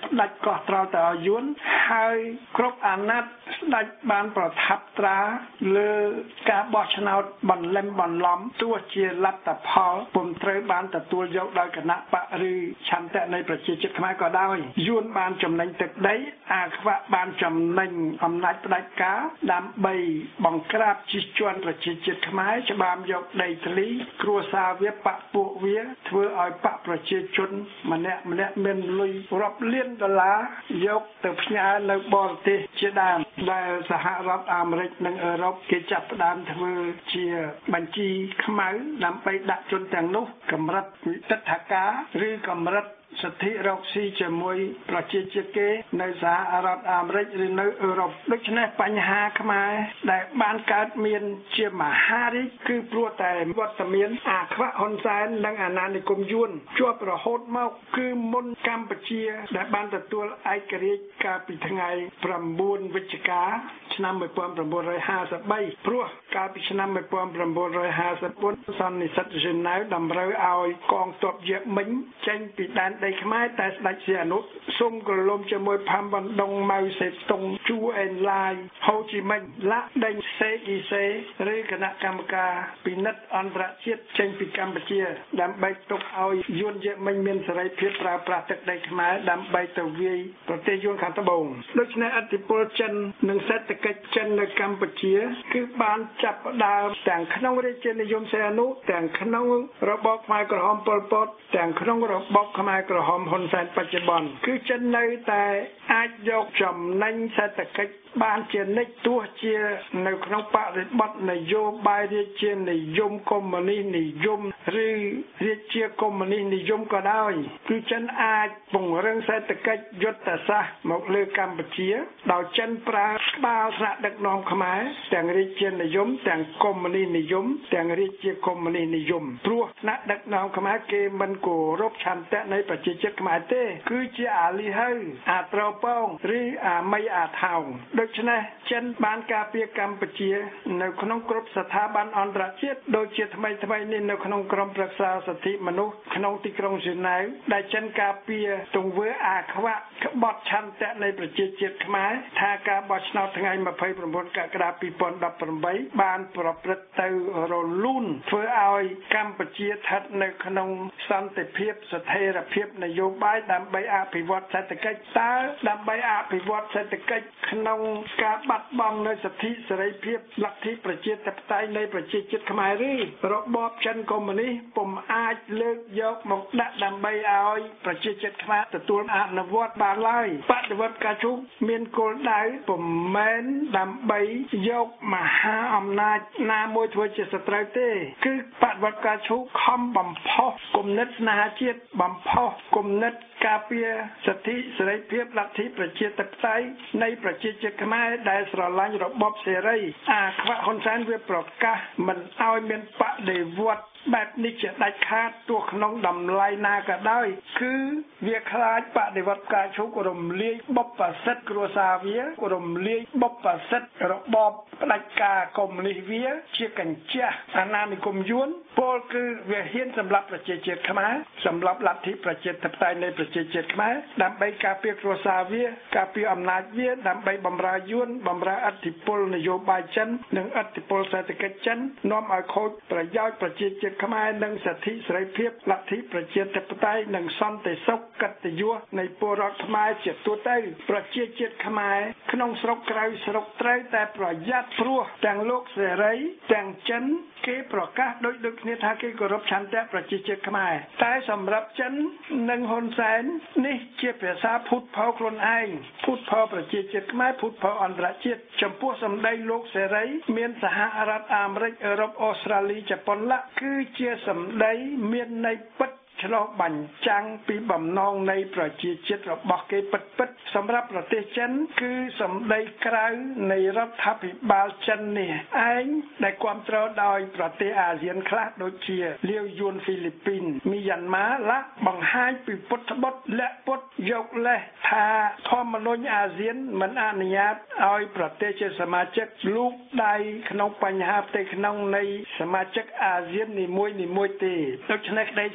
ផ្ដាច់កោះត្រល់ទៅឲ្យយួនហើយគ្រប់អាណត្តិស្ដេចបានប្រថាប់ត្រាលើការបោះឆ្នោតបន្លំបន្លំទោះជាលទ្ធផលពុំត្រូវបានទទួលយកដោយគណៈបកឬឆន្ទៈនៃប្រជាជាតិខ្មែរក៏ដោយយួនបានចំណេញទឹកដីអាខ្វាក់បានចំណេញអំណាចផ្ដាច់ការដើម្បីបង្ក្រាបជិះជាន់ប្រជាជាតិខ្មែរច្បាមយកដីធ្លីគ្រួសារវាបកពួកវាធ្វើឲ្យបកប្រជាជនម្នាក់ម្នាក់មានលុយរាប់លានដុល្លារយកទៅផ្ញើនៅបរទេសជាដើមដែលសហរដ្ឋអាមេរិកនិងអឺរ៉ុបគេចាប់ផ្ដើមធ្វើជាបញ្ជីខ្មៅដើម្បីដាក់ជនទាំងនោះកម្រិតវិទិដ្ឋាការឬកម្រិតសិទ្ធិរកស៊ីជាមួយប្រជាជាតិគេនៅសហរដ្ឋអាមេរិកឬនៅអឺរ៉ុបដូច្នេះបញ្ហាខ្មែរដែលបានកើតមានជាមហារាជគឺព្រោះតែវត្តមានអាខ្វាក់ហ៊ុនសែននិងអាណានិគមយួនជាប់រហូតមកគឺមុនកម្ពុជាដែលបានទទួលឯករាជ្យកាលពីថ្ងៃប្រាំបួនវិច្ឆិកាឆ្នាំmột nghìn chín trăm hai mươi baព្រោះកាលពីឆ្នាំmột nghìn chín trăm hai mươi tưសន្និសីទហ្សឺណែវតម្រូវឲ្យកងទ័ពយេមិញចេញពីដែនដីខ្មែរតែស្ដេចសៀអនុសូមក្រឡុំជាមួយផាំបណ្ដុងម៉ៅសេតុងជួអេនឡាយហូជីមិញឡាក់ដេញសេអ៊ីសេឬគណៈកម្មការពិនិត្យអន្តរជាតិចេញពីកម្ពុជាដើម្បីទុកឲ្យយួនយេមិញមានសេរីភាពប្រើប្រាស់ទឹកដីខ្មែរដើម្បីទៅវាយប្រទេសយួនខាងត្បូងដូច្នេះឥទ្ធិពលចិននិងសេដ្ឋកិច្ចចិននៅកម្ពុជាគឺបានចាប់ផ្ដើមទាំងក្នុងរាជានិយមសីហនុទាំងក្នុងរបបខ្មែរក្រហមប៉ុលពតទាំងក្នុងរបបខ្មែរក្រហមហ៊ុនសែនបច្ចុប្បន្នគឺចិននៅតែអាចយកចំណេញសេដ្ឋកិច្ចបានជានិច្ចទោះជានៅក្នុងបរិបទនយោបាយរាជានិយមកុម្មុយនីសនិយមឬរាជាកុម្មុយនីសនិយមក៏ដោយគឺចិនអាចពង្រឹងសេដ្ឋកិច្ចយុទ្ធសាស្ត្រមកលើកម្ពុជាដោយចិនប្រើក្បាលថ្នាក់ដឹកនាំខ្មែរទាំងរាជានិយមទាំងកុម្មុយនីសនិយមទាំងរាជាកុម្មុយនីសនិយមព្រោះថ្នាក់ដឹកនាំខ្មែរគេមិនគោរពឆន្ទៈនៃប្រជាជាតិខ្មែរទេគឺជាអាលីហៅអាត្រោប៉ងឬអាមីអាថោងដូច្នេះចិនបានការពារកម្ពុជានៅក្នុងគ្រប់ស្ថាប័នអន្តរជាតិដូចជាថ្មីថ្មីនេះនៅក្នុងក្រុមប្រឹក្សាសិទ្ធិមនុស្សក្នុងទីក្រុងហ្សឺណែវដែលចិនការពារទង្វើអាខ្វាក់ក្បត់ឆន្ទៈនៃប្រជាជាតិខ្មែរថាការបោះឆ្នោតថ្ងៃยี่สิบเก้ากក្កដាยี่สิบสิบแปดបានប្រព្រឹត្តទៅរលូនធ្វើឲ្យកម្ពុជាស្ថិតនៅក្នុងសន្តិភាពស្ថិរភាពនយោបាយដើម្បីអភិវឌ្ឍសេដ្ឋកិច្ចតើដើម្បីអភិវឌ្ឍសេដ្ឋកិច្ចក្នុងការបាត់បង់នៅសិទ្ធិសេរីភាពលទ្ធិប្រជាធិបតេយ្យនៃប្រជាជាតិខ្មែរឬរបបចិនកុម្មុយនីសពុំអាចលើកយកមកដាក់ដើម្បីឲ្យប្រជាជាតិខ្មែរទទួលអនុវត្តបានឡើយបដិវត្តការជុំមានគោលដៅពុំមែនដើម្បីយកមហាអំណាចណាមួយធ្វើជាសត្រូវទេគឺបដិវត្តការជុំខំបំផុសគំនិតស្នេហាជាតិបំផុសគំនិតការពារសិទ្ធិសេរីភាពលទ្ធិប្រជាធិបតេយ្យនៃប្រជាជាតិខ្មែរដែលស្រឡាញ់របបសេរីអាខ្វាក់ហ៊ុនសែនវាប្រកាសមិនឲ្យមានបដិវត្តបែបនេះជាដាច់ខាតទោះក្នុងតម្លៃណាក៏ដោយគឺវាខ្លាចបដិវត្តការជុំរំលាយបុព្វសិទ្ធិគ្រួសារវារំលាយបុព្វសិទ្ធិរបបផ្ដាច់ការកុម្មុយនីសវាជាកញ្ចក់អាណានិគមយួនពលគឺវាហ៊ានសម្រាប់ប្រជាជាតិខ្មែរសម្រាប់លទ្ធិប្រជាធិបតេយ្យនៃប្រជាជាតិខ្មែរដើម្បីការពារគ្រួសារវាការពារអំណាចវាដើម្បីបម្រើយួនបម្រើអធិពលនយោបាយចិននិងអធិពលសេដ្ឋកិច្ចចិននាំឲ្យខូចប្រយោជន៍ប្រជាជាតិខ្មែរនិងសិទ្ធិសេរីភាពលទ្ធិប្រជាធិបតេយ្យនិងសន្តិសុខកិត្តិយសនៃពលរដ្ឋខ្មែរជាទូទៅប្រជាជាតិខ្មែរក្នុងស្រុកក្រៅស្រុកត្រូវតែប្រយ័ត្នព្រោះទាំងលោកសេរីទាំងចិនគេប្រកាសដូចដូចគ្នាថាគេគោរពឆន្ទៈប្រជាជាតិខ្មែរតែសម្រាប់ចិននិងហ៊ុនសែននេះជាភាសាភូតភរខ្លួនឯងភូតភរប្រជាជាតិខ្មែរភូតភរអន្តរជាតិចំពោះសម្ដីលោកសេរីមានសហរដ្ឋអាមេរិកអឺរ៉ុបអូស្ត្រាលីជប៉ុនឡាគឺជាសម្ដីមានន័យពិតឆ្លុះបញ្ចាំងពីបំណងនៃប្រជាជាតិរបស់គេពិតពិតសម្រាប់ប្រទេសចិនគឺសម្ដីក្រៅនៃរដ្ឋាភិបាលចិននេះឯងដែលគ្រប់គ្រងដោយប្រទេសអាស៊ានខ្លះដូចជាលាវយួនហ្វីលីពីនមីយ៉ាន់ម៉ាឡាបង្ហាញពីពុទ្ធបុត្រលាក់ពុតយកលេសថាធម្មនុញ្ញអាស៊ានមិនអនុញ្ញាតឲ្យប្រទេសជាសមាជិកលូកដៃក្នុងបញ្ហាផ្ទៃក្នុងនៃសមាជិកអាស៊ាននីមួយៗទេដូច្នេះក្តីសង្ឃឹម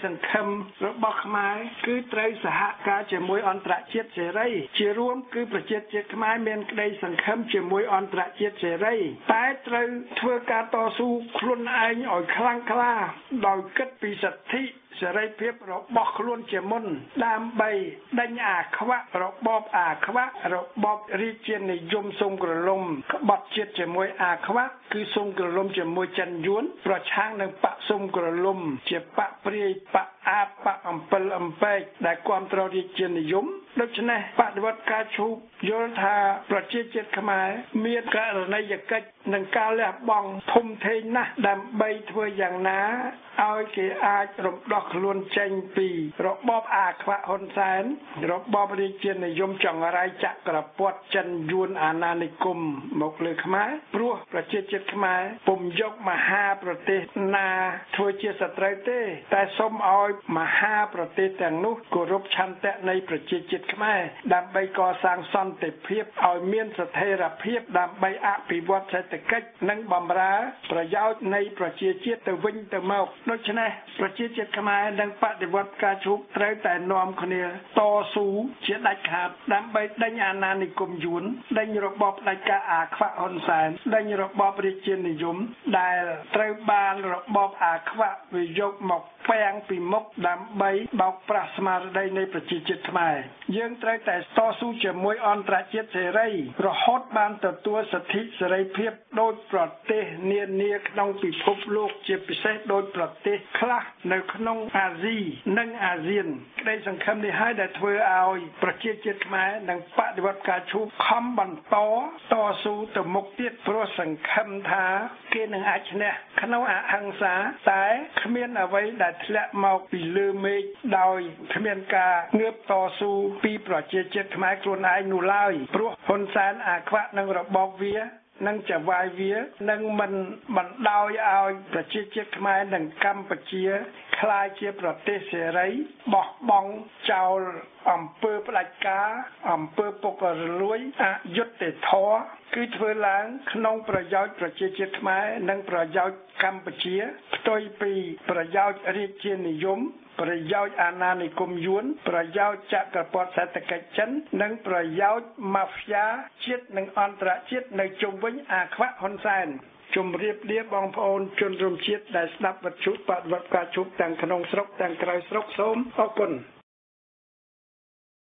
របស់ខ្មែរគឺត្រូវសហការជាមួយអន្តរជាតិសេរីជារួមគឺប្រជាជាតិខ្មែរមានក្តីសង្ឃឹមជាមួយអន្តរជាតិសេរីតែត្រូវធ្វើការតស៊ូខ្លួនឯងឲ្យខ្លាំងក្លាដោយគិតពីសិទ្ធិសេរីភាពរបស់ខ្លួនជាមុនដើម្បីដេញអាខ្វាក់របបអាខ្វាក់របបរាជានិយមសង្គ្រលំក្បត់ជាតិជាមួយអាខ្វាក់គឺសង្គ្រលំជាមួយចិនយួនប្រឆាំងនឹងបកសង្គ្រលំជាបកព្រាយបកអាបបកអំពិលអំពែកដែលគ្រប់គ្រងរាជានិយមដូច្នេះបដិវត្តការឈូកយល់ថាប្រជាជាតិខ្មែរមានករណីយកិច្ចនឹងការលះបង់ធំធេងណាស់ដើម្បីធ្វើយ៉ាងណាឲ្យគេអាចរំដោះខ្លួនចេញពីរបបអាខ្វាក់ហ៊ុនសែនរបបរាជានិយមចង្រៃចក្រពត្តិចិនយួនអាណានិគមមកលើខ្មែរព្រោះប្រជាជាតិខ្មែរពុំយកមហាប្រទេសណាធ្វើជាសត្រូវទេតែសូមឲ្យមហាប្រទេសទាំងនោះគោរពឆន្ទៈនៃប្រជាជាតិខ្មែរដើម្បីកសាងសន្តិភាពឲ្យមានស្ថិរភាពដើម្បីអភិវឌ្ឍសេដ្ឋកិច្ចនិងបម្រើប្រយោជន៍នៃប្រជាជាតិទៅវិញទៅមកដូច្នេះប្រជាជាតិខ្មែរនឹងបដិវត្តការឈូកត្រូវតែនាំគ្នាតស៊ូជាដាច់ខាតដើម្បីដេញអាណានិគមយួនដេញរបបផ្ដាច់ការអាខ្វាក់ហ៊ុនសែនដេញរបបរាជានិយមដែលត្រូវបានរបបអាខ្វាក់វាយកមកពាំងពីមុខដើម្បីបោកប្រាស់ស្មារតីនៃប្រជាជាតិខ្មែរយើងត្រូវតែតស៊ូជាមួយអន្តរជាតិសេរីរហូតបានទទួលសិទ្ធិសេរីភាពដោយប្រទេសនានាក្នុងពិភពលោកជាពិសេសដោយប្រទេសខ្លះនៅក្នុងអាស៊ីនិងអាស៊ានក្តីសង្ឃឹមនេះហើយដែលធ្វើឲ្យប្រជាជាតិខ្មែរនឹងបដិវត្តការឈូកខំបន្តតស៊ូទៅមុខទៀតព្រោះសង្ឃឹមថាគេនឹងអាចឈ្នះក្នុងអហិង្សាតែគ្មានអ្វីដែលធ្លាក់មកពីលើមេឃដោយគ្មានការងើបតស៊ូពីប្រជាជាតិខ្មែរខ្លួនឯងនោះឡើយព្រោះហ៊ុនសែនអាខ្វាក់នឹងរបបវានឹងចវាយវានឹងមិនបណ្ដោយឲ្យប្រជាជាតិខ្មែរនិងកម្ពុជាក្លាយជាប្រទេសសេរីបោះបង់ចោលអំពើផ្ដាច់ការអំពើពុករលួយអយុត្តិធម៌គឺធ្វើឡើងក្នុងប្រយោជន៍ប្រជាជាតិខ្មែរនិងប្រយោជន៍កម្ពុជាផ្ទុយពីប្រយោជន៍រាជានិយមប្រយោជន៍អាណានិគមយួនប្រយោជន៍ចក្រពត្តិសេដ្ឋកិច្ចចិននិងប្រយោជន៍ម៉ាហ្វ្យាជាតិនិងអន្តរជាតិនៅជុំវិញអាខ្វាក់ហ៊ុនសែនជម្រាបលាបងប្អូនជនរួមជាតិដែលស្ដាប់វិទ្យុបដិវត្តការឈូកទាំងក្នុងស្រុកទាំងក្រៅស្រុកសូមអរគុណ